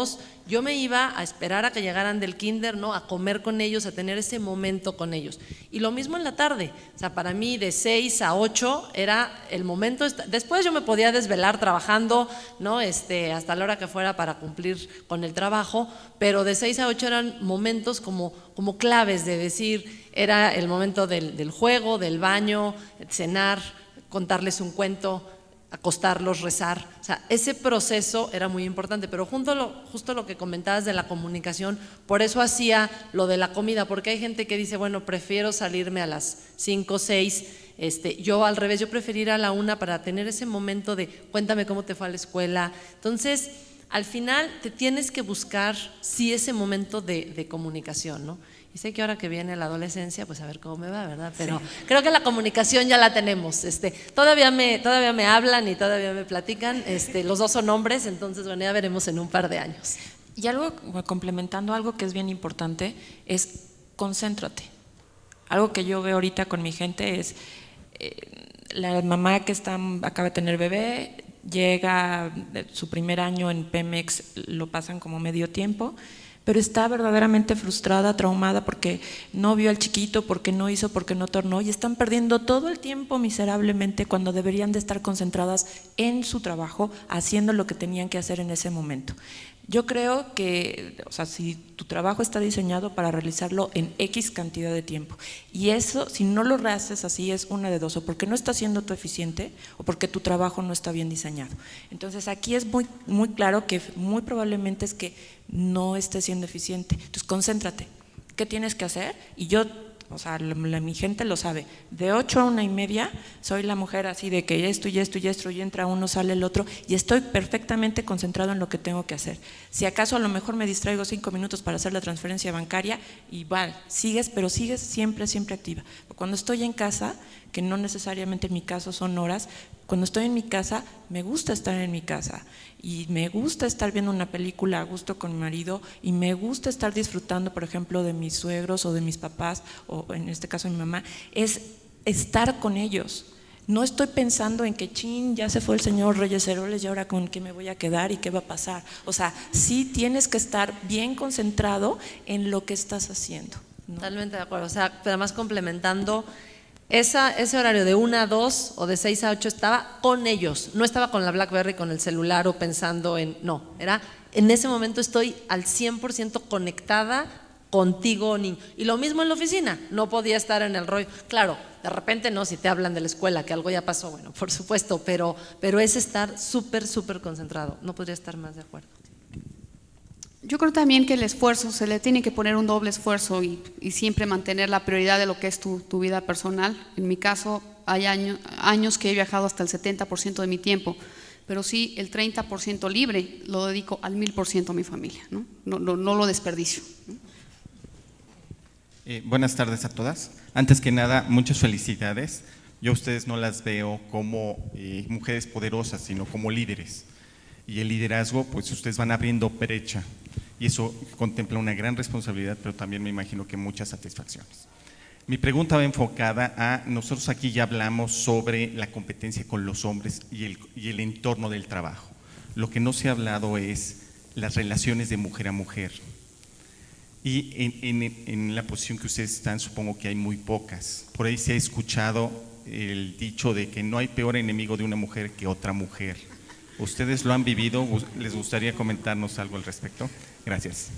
S4: Yo me iba a esperar a que llegaran del kinder, ¿no? A comer con ellos, a tener ese momento con ellos. Y lo mismo en la tarde, o sea, para mí de seis a ocho era el momento, después yo me podía desvelar trabajando, ¿no? Este, hasta la hora que fuera para cumplir con el trabajo, pero de seis a ocho eran momentos como, como claves de decir, era el momento del, del juego, del baño, cenar, contarles un cuento, acostarlos, rezar, o sea, ese proceso era muy importante, pero justo lo, justo lo que comentabas de la comunicación, por eso hacía lo de la comida, porque hay gente que dice, bueno, prefiero salirme a las cinco, seis, este, yo al revés, yo preferí ir a la una para tener ese momento de cuéntame cómo te fue a la escuela. Entonces, al final te tienes que buscar sí ese momento de, de comunicación, ¿no? Y sé que ahora que viene la adolescencia, pues a ver cómo me va, ¿verdad? Pero sí, creo que la comunicación ya la tenemos. Este, todavía me, todavía me hablan y todavía me platican. Este, los dos son hombres, entonces bueno, ya veremos en un par de años.
S3: Y algo, complementando algo que es bien importante, es concéntrate. Algo que yo veo ahorita con mi gente es eh, la mamá que está, acaba de tener bebé, llega su primer año en Pemex, lo pasan como medio tiempo, pero está verdaderamente frustrada, traumada porque no vio al chiquito, porque no hizo, porque no tornó, y están perdiendo todo el tiempo miserablemente cuando deberían de estar concentradas en su trabajo, haciendo lo que tenían que hacer en ese momento. Yo creo que, o sea, si tu trabajo está diseñado para realizarlo en X cantidad de tiempo, y eso, si no lo haces así, es una de dos, o porque no estás siendo tú eficiente, o porque tu trabajo no está bien diseñado. Entonces aquí es muy, muy claro que muy probablemente es que no estés siendo eficiente. Entonces concéntrate, ¿qué tienes que hacer? Y yo, o sea, la, la, mi gente lo sabe, de ocho a una y media soy la mujer así de que esto y esto y esto, y entra uno, sale el otro, y estoy perfectamente concentrado en lo que tengo que hacer. Si acaso a lo mejor me distraigo cinco minutos para hacer la transferencia bancaria, igual, sigues, pero sigues siempre, siempre activa. Cuando estoy en casa, que no necesariamente en mi caso son horas, cuando estoy en mi casa, me gusta estar en mi casa y me gusta estar viendo una película a gusto con mi marido y me gusta estar disfrutando, por ejemplo, de mis suegros o de mis papás, o en este caso mi mamá, es estar con ellos. No estoy pensando en que chin, ya se fue el señor Reyes Heroles y ahora con qué me voy a quedar y qué va a pasar. O sea, sí tienes que estar bien concentrado en lo que estás haciendo, ¿no?
S4: Totalmente de acuerdo, o sea, además complementando, esa, ese horario de una a dos o de seis a ocho estaba con ellos, no estaba con la BlackBerry, con el celular o pensando en, no, era en ese momento estoy al cien por ciento conectada contigo, niño. Y lo mismo en la oficina, no podía estar en el rollo, claro, de repente no, si te hablan de la escuela, que algo ya pasó, bueno, por supuesto, pero, pero es estar súper, súper concentrado, no podría estar más de acuerdo.
S6: Yo creo también que el esfuerzo, se le tiene que poner un doble esfuerzo y, y siempre mantener la prioridad de lo que es tu, tu vida personal. En mi caso, hay año, años que he viajado hasta el setenta por ciento de mi tiempo, pero sí el treinta por ciento libre lo dedico al mil por ciento a mi familia, ¿no? No, no, no lo desperdicio, ¿no?
S8: Eh, buenas tardes a todas. Antes que nada, muchas felicidades. Yo a ustedes no las veo como eh, mujeres poderosas, sino como líderes. Y el liderazgo, pues ustedes van abriendo brecha. Y eso contempla una gran responsabilidad, pero también me imagino que muchas satisfacciones. Mi pregunta va enfocada a, nosotros aquí ya hablamos sobre la competencia con los hombres y el, y el entorno del trabajo. Lo que no se ha hablado es las relaciones de mujer a mujer. Y en, en, en la posición que ustedes están, supongo que hay muy pocas. Por ahí se ha escuchado el dicho de que no hay peor enemigo de una mujer que otra mujer. ¿Ustedes lo han vivido? ¿Les gustaría comentarnos algo al respecto? Gracias.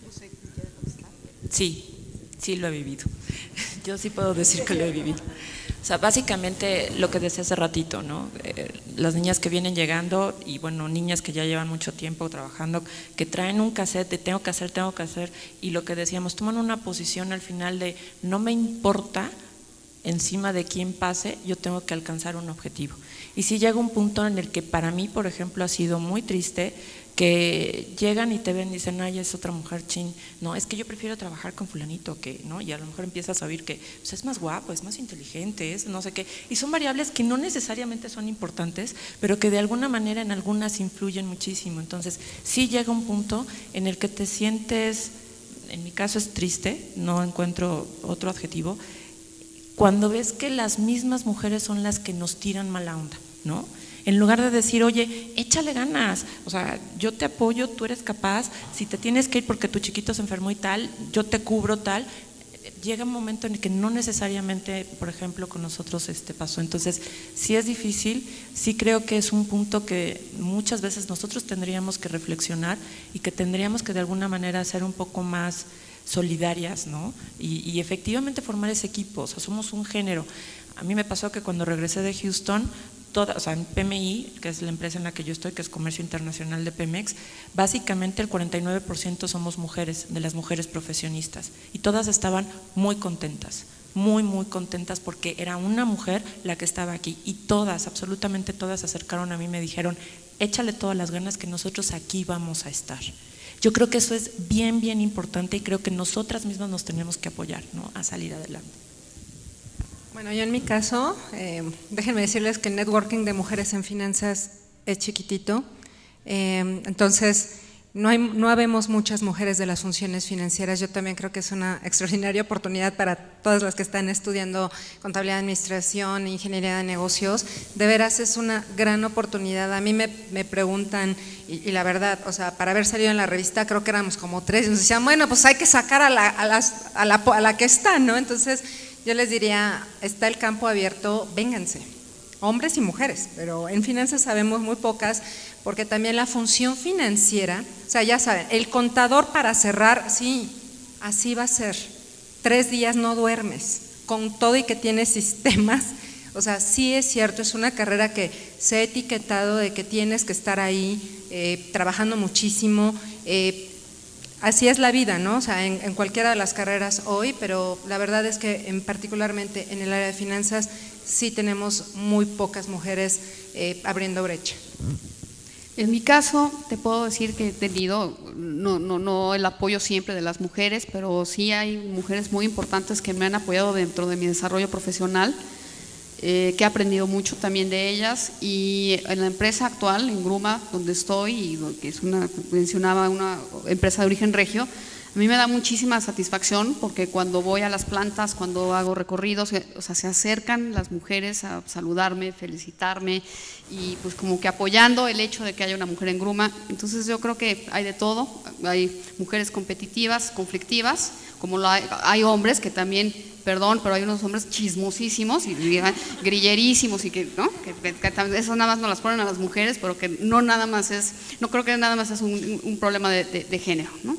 S3: Sí, sí lo he vivido. Yo sí puedo decir que lo he vivido. O sea, básicamente lo que decía hace ratito, ¿no? Eh, las niñas que vienen llegando y bueno, niñas que ya llevan mucho tiempo trabajando, que traen un cassette de tengo que hacer, tengo que hacer, y lo que decíamos, toman una posición al final de no me importa encima de quién pase, yo tengo que alcanzar un objetivo. Y sí llega un punto en el que para mí, por ejemplo, ha sido muy triste que llegan y te ven y dicen, ay, es otra mujer, chin, no, es que yo prefiero trabajar con fulanito, que, ¿no? Y a lo mejor empiezas a oír que pues, es más guapo, es más inteligente, es no sé qué, y son variables que no necesariamente son importantes, pero que de alguna manera en algunas influyen muchísimo. Entonces, sí llega un punto en el que te sientes, en mi caso es triste, no encuentro otro adjetivo, cuando ves que las mismas mujeres son las que nos tiran mala onda, ¿no? en lugar de decir, oye, échale ganas, o sea, yo te apoyo, tú eres capaz, si te tienes que ir porque tu chiquito se enfermó y tal, yo te cubro tal. Llega un momento en el que no necesariamente, por ejemplo, con nosotros este pasó. Entonces, sí es difícil, sí creo que es un punto que muchas veces nosotros tendríamos que reflexionar y que tendríamos que de alguna manera ser un poco más solidarias, ¿no? Y, y efectivamente formar ese equipo, o sea, somos un género. A mí me pasó que cuando regresé de Houston, toda, o sea, en P M I, que es la empresa en la que yo estoy, que es Comercio Internacional de Pemex, básicamente el cuarenta y nueve por ciento somos mujeres, de las mujeres profesionistas, y todas estaban muy contentas, muy, muy contentas porque era una mujer la que estaba aquí, y todas, absolutamente todas se acercaron a mí y me dijeron, échale todas las ganas que nosotros aquí vamos a estar. Yo creo que eso es bien, bien importante y creo que nosotras mismas nos tenemos que apoyar, ¿no?, a salir adelante.
S5: Bueno, yo en mi caso, eh, déjenme decirles que el networking de mujeres en finanzas es chiquitito, eh, entonces no, hay, no habemos muchas mujeres de las funciones financieras. Yo también creo que es una extraordinaria oportunidad para todas las que están estudiando contabilidad, administración, ingeniería de negocios. De veras es una gran oportunidad. A mí me, me preguntan, y, y la verdad, o sea, para haber salido en la revista creo que éramos como tres, y nos decían, bueno, pues hay que sacar a la, a las, a la, a la que está, ¿no? Entonces yo les diría, está el campo abierto, vénganse, hombres y mujeres, pero en finanzas sabemos muy pocas, porque también la función financiera, o sea, ya saben, el contador para cerrar, sí, así va a ser, tres días no duermes, con todo y que tienes sistemas, o sea, sí es cierto, es una carrera que se ha etiquetado de que tienes que estar ahí, eh, trabajando muchísimo, eh, así es la vida, ¿no? O sea, en, en cualquiera de las carreras hoy, pero la verdad es que en, particularmente en el área de finanzas sí tenemos muy pocas mujeres eh, abriendo brecha.
S6: En mi caso, te puedo decir que he tenido, no, no, no el apoyo siempre de las mujeres, pero sí hay mujeres muy importantes que me han apoyado dentro de mi desarrollo profesional, eh, que he aprendido mucho también de ellas, y en la empresa actual, en Gruma, donde estoy, y que es una, mencionaba, una empresa de origen regio, a mí me da muchísima satisfacción porque cuando voy a las plantas, cuando hago recorridos, o sea, se acercan las mujeres a saludarme, felicitarme y pues como que apoyando el hecho de que haya una mujer en Gruma. Entonces yo creo que hay de todo, hay mujeres competitivas, conflictivas, como lo hay, hay hombres que también, perdón, pero hay unos hombres chismosísimos y grillerísimos y que, ¿no? que, que, que eso nada más no las ponen a las mujeres, pero que no nada más es, no creo que nada más es un, un problema de, de, de género, ¿no?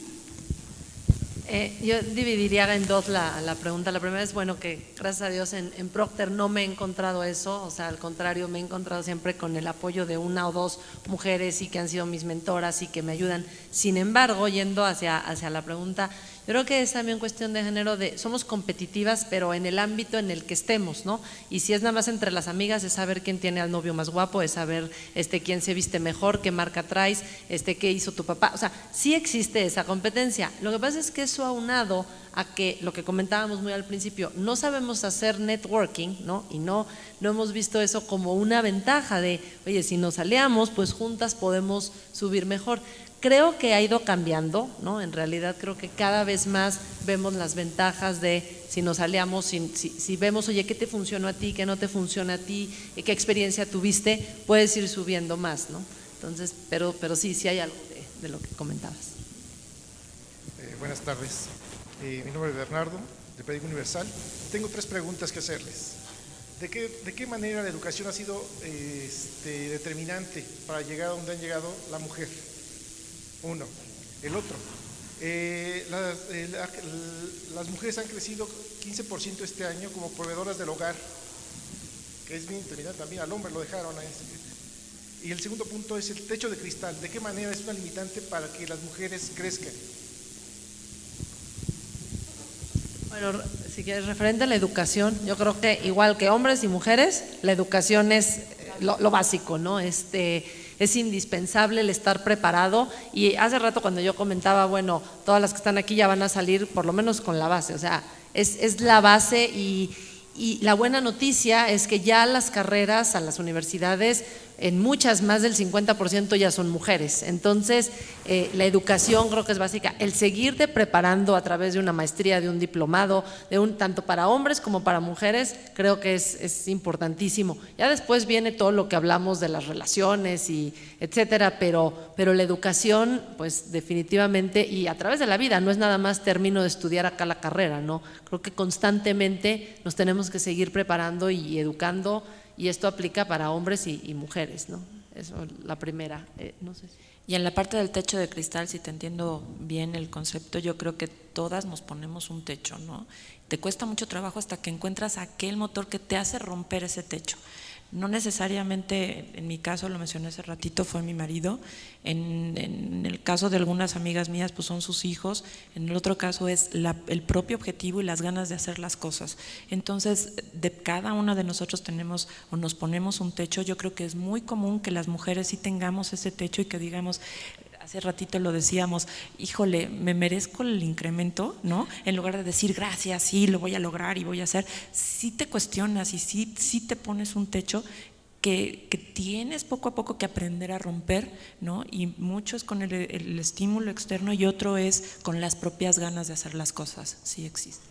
S4: Eh, yo dividiría en dos la, la pregunta. La primera es, bueno, que gracias a Dios en, en Procter no me he encontrado eso, o sea, al contrario, me he encontrado siempre con el apoyo de una o dos mujeres y que han sido mis mentoras y que me ayudan. Sin embargo, yendo hacia, hacia la pregunta, yo creo que es también cuestión de género, de somos competitivas, pero en el ámbito en el que estemos, ¿no? Y si es nada más entre las amigas, es saber quién tiene al novio más guapo, es saber este, quién se viste mejor, qué marca traes, este, qué hizo tu papá. O sea, sí existe esa competencia. Lo que pasa es que eso aunado a que, lo que comentábamos muy al principio, no sabemos hacer networking, ¿no? Y no, no hemos visto eso como una ventaja de, oye, si nos aliamos, pues juntas podemos subir mejor. Creo que ha ido cambiando, ¿no? En realidad creo que cada vez más vemos las ventajas de si nos aliamos, si, si, si vemos, oye, ¿qué te funcionó a ti, qué no te funciona a ti, qué experiencia tuviste? Puedes ir subiendo más, ¿no? Entonces, pero, pero sí, sí hay algo de, de lo que comentabas.
S9: Eh, buenas tardes, eh, mi nombre es Bernardo, de Periódico Universal. Tengo tres preguntas que hacerles. ¿De qué, de qué manera la educación ha sido eh, este, determinante para llegar a donde han llegado la mujer? Uno. El otro, eh, las, eh, la, las mujeres han crecido quince por ciento este año como proveedoras del hogar, que es bien determinante también, al hombre lo dejaron ahí. Y el segundo punto es el techo de cristal. ¿De qué manera es una limitante para que las mujeres crezcan?
S4: Bueno, si quieres, referente a la educación, yo creo que igual que hombres y mujeres, la educación es lo, lo básico, ¿no? Este, es indispensable el estar preparado, y hace rato cuando yo comentaba, bueno, todas las que están aquí ya van a salir por lo menos con la base, o sea, es, es la base, y, y la buena noticia es que ya las carreras a las universidades en muchas, más del cincuenta por ciento ya son mujeres. Entonces, eh, la educación creo que es básica. El seguirte preparando a través de una maestría, de un diplomado, de un, tanto para hombres como para mujeres, creo que es, es importantísimo. Ya después viene todo lo que hablamos de las relaciones y etcétera, pero, pero la educación, pues definitivamente, y a través de la vida, no es nada más termino de estudiar acá la carrera, ¿no? Creo que constantemente nos tenemos que seguir preparando y educando. Y esto aplica para hombres y, y mujeres, ¿no? Eso es la primera, eh, no sé.
S3: Y en la parte del techo de cristal, si te entiendo bien el concepto, yo creo que todas nos ponemos un techo, ¿no? Te cuesta mucho trabajo hasta que encuentras aquel motor que te hace romper ese techo. No necesariamente, en mi caso, lo mencioné hace ratito, fue mi marido. En, en el caso de algunas amigas mías, pues son sus hijos. En el otro caso es la, el propio objetivo y las ganas de hacer las cosas. Entonces, de cada una de nosotros tenemos o nos ponemos un techo. Yo creo que es muy común que las mujeres sí tengamos ese techo y que digamos… Hace ratito lo decíamos, híjole, me merezco el incremento, ¿no? En lugar de decir gracias, sí, lo voy a lograr y voy a hacer, sí te cuestionas y sí, sí te pones un techo que, que tienes poco a poco que aprender a romper, ¿no? Y mucho es con el, el estímulo externo y otro es con las propias ganas de hacer las cosas, sí existe.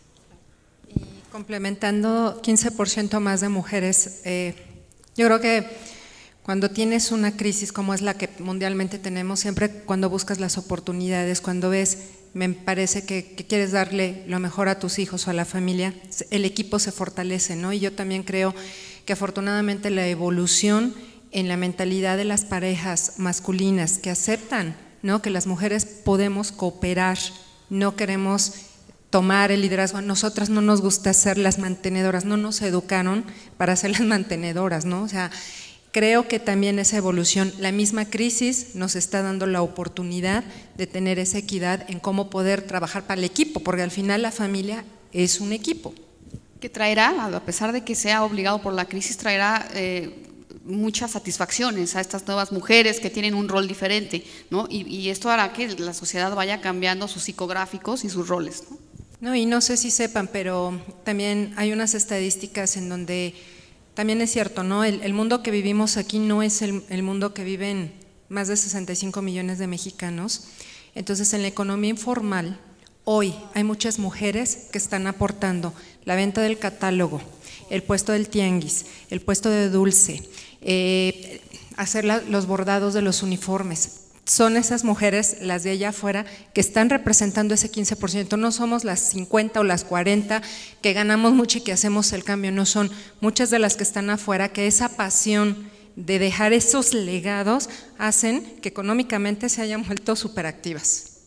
S5: Y complementando, quince por ciento más de mujeres, eh, yo creo que cuando tienes una crisis como es la que mundialmente tenemos, siempre cuando buscas las oportunidades, cuando ves, me parece que, que quieres darle lo mejor a tus hijos o a la familia, el equipo se fortalece, ¿no? Y yo también creo que afortunadamente la evolución en la mentalidad de las parejas masculinas que aceptan, ¿no? Que las mujeres podemos cooperar, no queremos tomar el liderazgo, a nosotras no nos gusta ser las mantenedoras, no nos educaron para ser las mantenedoras, ¿no? O sea, creo que también esa evolución, la misma crisis nos está dando la oportunidad de tener esa equidad en cómo poder trabajar para el equipo, porque al final la familia es un equipo.
S6: Que traerá, a pesar de que sea obligado por la crisis, traerá eh, muchas satisfacciones a estas nuevas mujeres que tienen un rol diferente, ¿no? Y, y esto hará que la sociedad vaya cambiando sus psicográficos y sus roles, ¿no?
S5: No, y no sé si sepan, pero también hay unas estadísticas en donde también es cierto, ¿no? El, el mundo que vivimos aquí no es el, el mundo que viven más de sesenta y cinco millones de mexicanos. Entonces, en la economía informal, hoy hay muchas mujeres que están aportando la venta del catálogo, el puesto del tianguis, el puesto de dulce, eh, hacer la, los bordados de los uniformes. Son esas mujeres, las de allá afuera, que están representando ese quince por ciento, no somos las cincuenta o las cuarenta que ganamos mucho y que hacemos el cambio, no son muchas de las que están afuera, que esa pasión de dejar esos legados hacen que económicamente se hayan vuelto superactivas.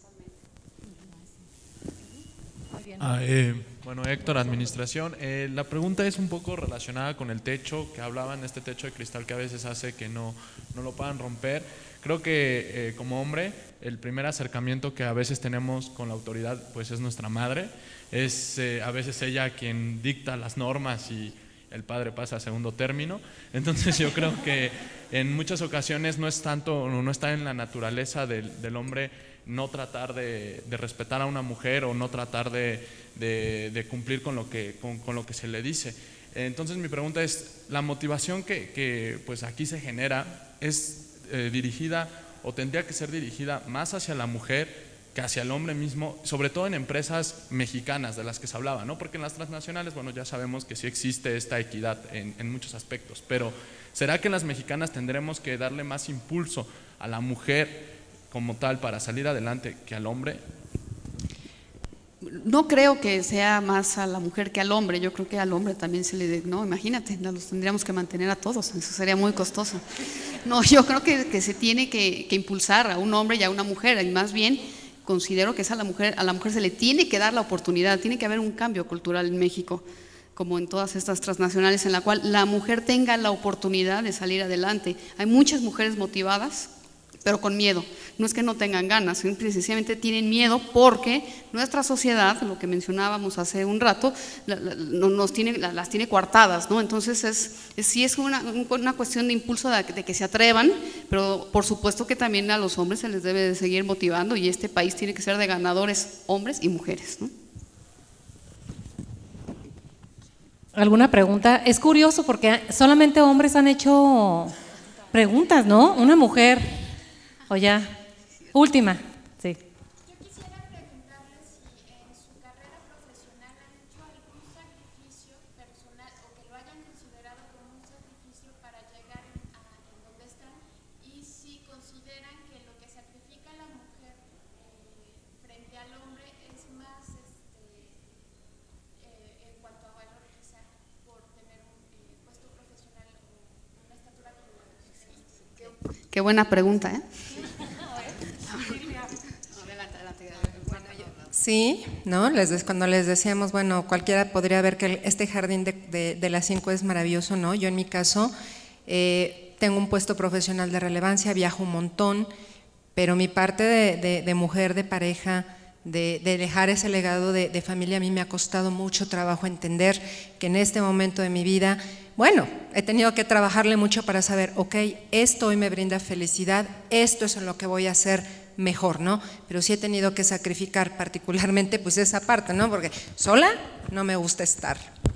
S10: Ah, eh, bueno, Héctor, Administración. Eh, la pregunta es un poco relacionada con el techo, que hablaban de este techo de cristal que a veces hace que no, no lo puedan romper. Creo que eh, como hombre, el primer acercamiento que a veces tenemos con la autoridad pues es nuestra madre, es eh, a veces ella quien dicta las normas y el padre pasa a segundo término. Entonces yo creo que en muchas ocasiones no es tanto, no está en la naturaleza del, del hombre no tratar de, de respetar a una mujer o no tratar de, de, de cumplir con lo, que, con, con lo que se le dice. Entonces mi pregunta es, la motivación que, que pues aquí se genera es Eh, dirigida o tendría que ser dirigida más hacia la mujer que hacia el hombre mismo, sobre todo en empresas mexicanas de las que se hablaba, ¿no? Porque en las transnacionales, bueno, ya sabemos que sí existe esta equidad en, en muchos aspectos, pero ¿será que en las mexicanas tendremos que darle más impulso a la mujer como tal para salir adelante que al hombre?
S6: No creo que sea más a la mujer que al hombre, yo creo que al hombre también se le… No, imagínate, los tendríamos que mantener a todos, eso sería muy costoso. No, yo creo que, que se tiene que, que impulsar a un hombre y a una mujer, y más bien considero que es a la mujer, a la mujer se le tiene que dar la oportunidad, tiene que haber un cambio cultural en México, como en todas estas transnacionales, en la cual la mujer tenga la oportunidad de salir adelante. Hay muchas mujeres motivadas, pero con miedo. No es que no tengan ganas, precisamente tienen miedo porque nuestra sociedad, lo que mencionábamos hace un rato, la, la, nos tiene, la, las tiene coartadas, ¿no? Entonces es, es, sí es una, una cuestión de impulso de, de que se atrevan, pero por supuesto que también a los hombres se les debe de seguir motivando y este país tiene que ser de ganadores hombres y mujeres, ¿no?
S2: ¿Alguna pregunta? Es curioso porque solamente hombres han hecho preguntas, ¿no? Una mujer, o ya, última, sí.
S11: Yo quisiera preguntarle si en su carrera profesional han hecho algún sacrificio personal o que lo hayan considerado como un sacrificio para llegar en, a, en donde están, y si consideran que lo que sacrifica la mujer eh, frente al hombre es más este, eh, en cuanto a valor, quizá por tener un eh, puesto profesional o una estatura como la mujer.
S6: Qué buena pregunta, ¿eh?
S5: Sí, ¿no? Les, cuando les decíamos, bueno, cualquiera podría ver que este jardín de, de, de las cinco es maravilloso, ¿no? Yo en mi caso eh, tengo un puesto profesional de relevancia, viajo un montón, pero mi parte de, de, de mujer, de pareja, de, de dejar ese legado de, de familia, a mí me ha costado mucho trabajo entender que en este momento de mi vida, bueno, he tenido que trabajarle mucho para saber, ok, esto hoy me brinda felicidad, esto es en lo que voy a hacer mejor, ¿no? Pero sí he tenido que sacrificar particularmente pues esa parte, ¿no? Porque sola no me gusta estar.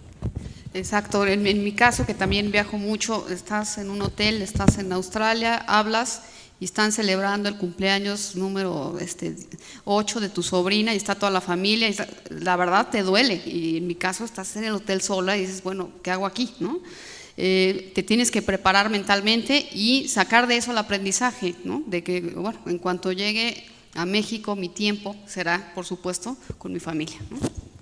S6: Exacto, en, en mi caso que también viajo mucho, estás en un hotel, estás en Australia, hablas y están celebrando el cumpleaños número este, ocho de tu sobrina y está toda la familia, y está, la verdad te duele, y en mi caso estás en el hotel sola y dices, bueno, ¿qué hago aquí? ¿no? Eh, te tienes que preparar mentalmente y sacar de eso el aprendizaje, ¿no? De que, bueno, en cuanto llegue a México, mi tiempo será, por supuesto, con mi familia, ¿no?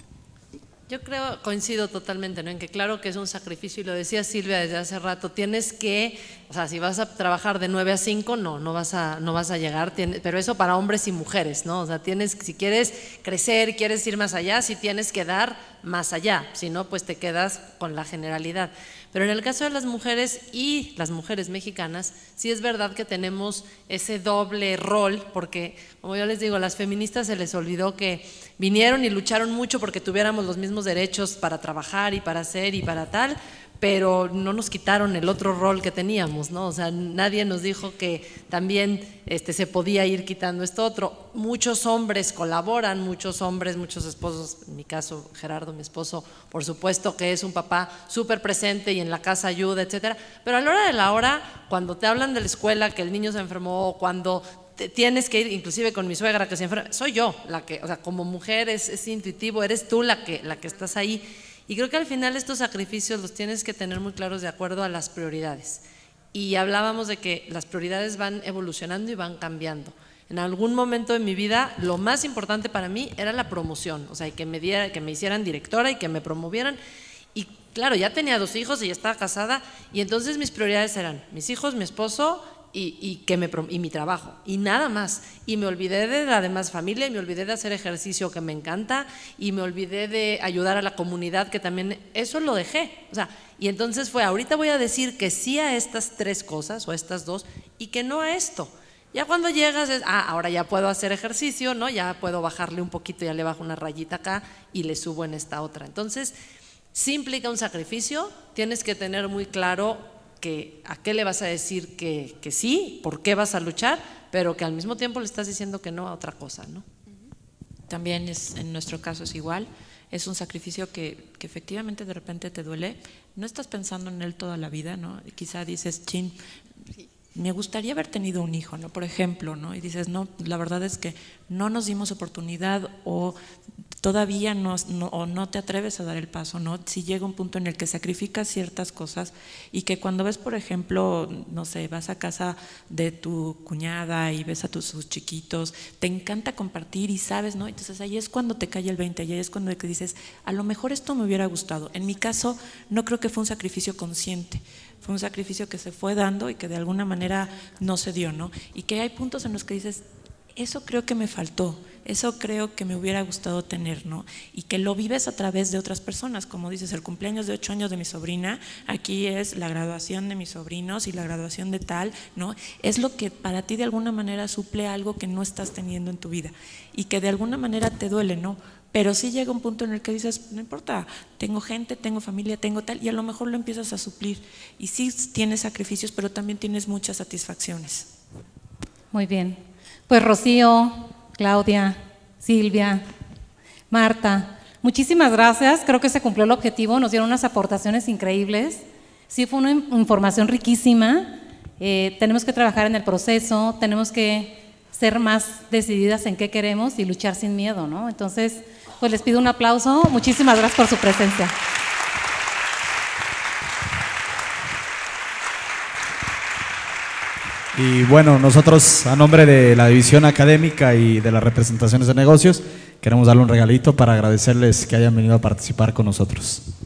S4: Yo creo, coincido totalmente, ¿no? En que claro que es un sacrificio, y lo decía Silvia desde hace rato, tienes que, o sea, si vas a trabajar de nueve a cinco, no, no vas a, no vas a llegar, tienes, pero eso para hombres y mujeres, ¿no? O sea, tienes, si quieres crecer, quieres ir más allá, sí tienes que dar más allá, si no, pues te quedas con la generalidad. Pero en el caso de las mujeres y las mujeres mexicanas, sí es verdad que tenemos ese doble rol, porque como yo les digo, a las feministas se les olvidó que vinieron y lucharon mucho porque tuviéramos los mismos derechos para trabajar y para hacer y para tal, pero no nos quitaron el otro rol que teníamos, ¿no? O sea, nadie nos dijo que también este, se podía ir quitando esto otro. Muchos hombres colaboran, muchos hombres, muchos esposos, en mi caso Gerardo, mi esposo, por supuesto que es un papá súper presente y en la casa ayuda, etcétera, pero a la hora de la hora, cuando te hablan de la escuela, que el niño se enfermó, cuando te tienes que ir, inclusive con mi suegra que se enferma, soy yo la que, o sea, como mujer es, es intuitivo, eres tú la que, la que estás ahí. Y creo que al final estos sacrificios los tienes que tener muy claros de acuerdo a las prioridades. Y hablábamos de que las prioridades van evolucionando y van cambiando. En algún momento de mi vida lo más importante para mí era la promoción, o sea, que me, diera, que me hicieran directora y que me promovieran. Y claro, ya tenía dos hijos y ya estaba casada, y entonces mis prioridades eran mis hijos, mi esposo y, y, que me, y mi trabajo, y nada más. Y me olvidé de la demás familia, y me olvidé de hacer ejercicio que me encanta, y me olvidé de ayudar a la comunidad, que también, eso lo dejé. O sea, y entonces fue, ahorita voy a decir que sí a estas tres cosas, o a estas dos, y que no a esto. Ya cuando llegas es, ah, ahora ya puedo hacer ejercicio, ¿no? Ya puedo bajarle un poquito, ya le bajo una rayita acá y le subo en esta otra. Entonces, sí implica un sacrificio, tienes que tener muy claro que a qué le vas a decir que, que sí, por qué vas a luchar, pero que al mismo tiempo le estás diciendo que no a otra cosa, ¿no?
S3: También es, en nuestro caso es igual, es un sacrificio que, que efectivamente de repente te duele, no estás pensando en él toda la vida, ¿no? Quizá dices, chin, me gustaría haber tenido un hijo, ¿no? Por ejemplo, ¿no? Y dices, no, la verdad es que no nos dimos oportunidad, o todavía no, no, o no te atreves a dar el paso, ¿no? Si llega un punto en el que sacrificas ciertas cosas, y que cuando ves, por ejemplo, no sé, vas a casa de tu cuñada y ves a tus, tus chiquitos, te encanta compartir y sabes, ¿no? Entonces ahí es cuando te cae el veinte, ahí es cuando te dices, a lo mejor esto me hubiera gustado. En mi caso, no creo que fue un sacrificio consciente, fue un sacrificio que se fue dando y que de alguna manera no se dio, ¿no? Y que hay puntos en los que dices, eso creo que me faltó, eso creo que me hubiera gustado tener, ¿no? Y que lo vives a través de otras personas, como dices, el cumpleaños de ocho años de mi sobrina, aquí es la graduación de mis sobrinos y la graduación de tal, ¿no? Es lo que para ti de alguna manera suple algo que no estás teniendo en tu vida y que de alguna manera te duele, ¿no? Pero sí llega un punto en el que dices, no importa, tengo gente, tengo familia, tengo tal, y a lo mejor lo empiezas a suplir. Y sí tienes sacrificios, pero también tienes muchas satisfacciones.
S2: Muy bien. Pues Rocío, Claudia, Silvia, Marta, muchísimas gracias. Creo que se cumplió el objetivo, nos dieron unas aportaciones increíbles. Sí, fue una información riquísima. Eh, tenemos que trabajar en el proceso, tenemos que ser más decididas en qué queremos y luchar sin miedo, ¿no? Entonces, pues les pido un aplauso. Muchísimas gracias por su presencia.
S1: Y bueno, nosotros a nombre de la División Académica y de las representaciones de negocios queremos darle un regalito para agradecerles que hayan venido a participar con nosotros.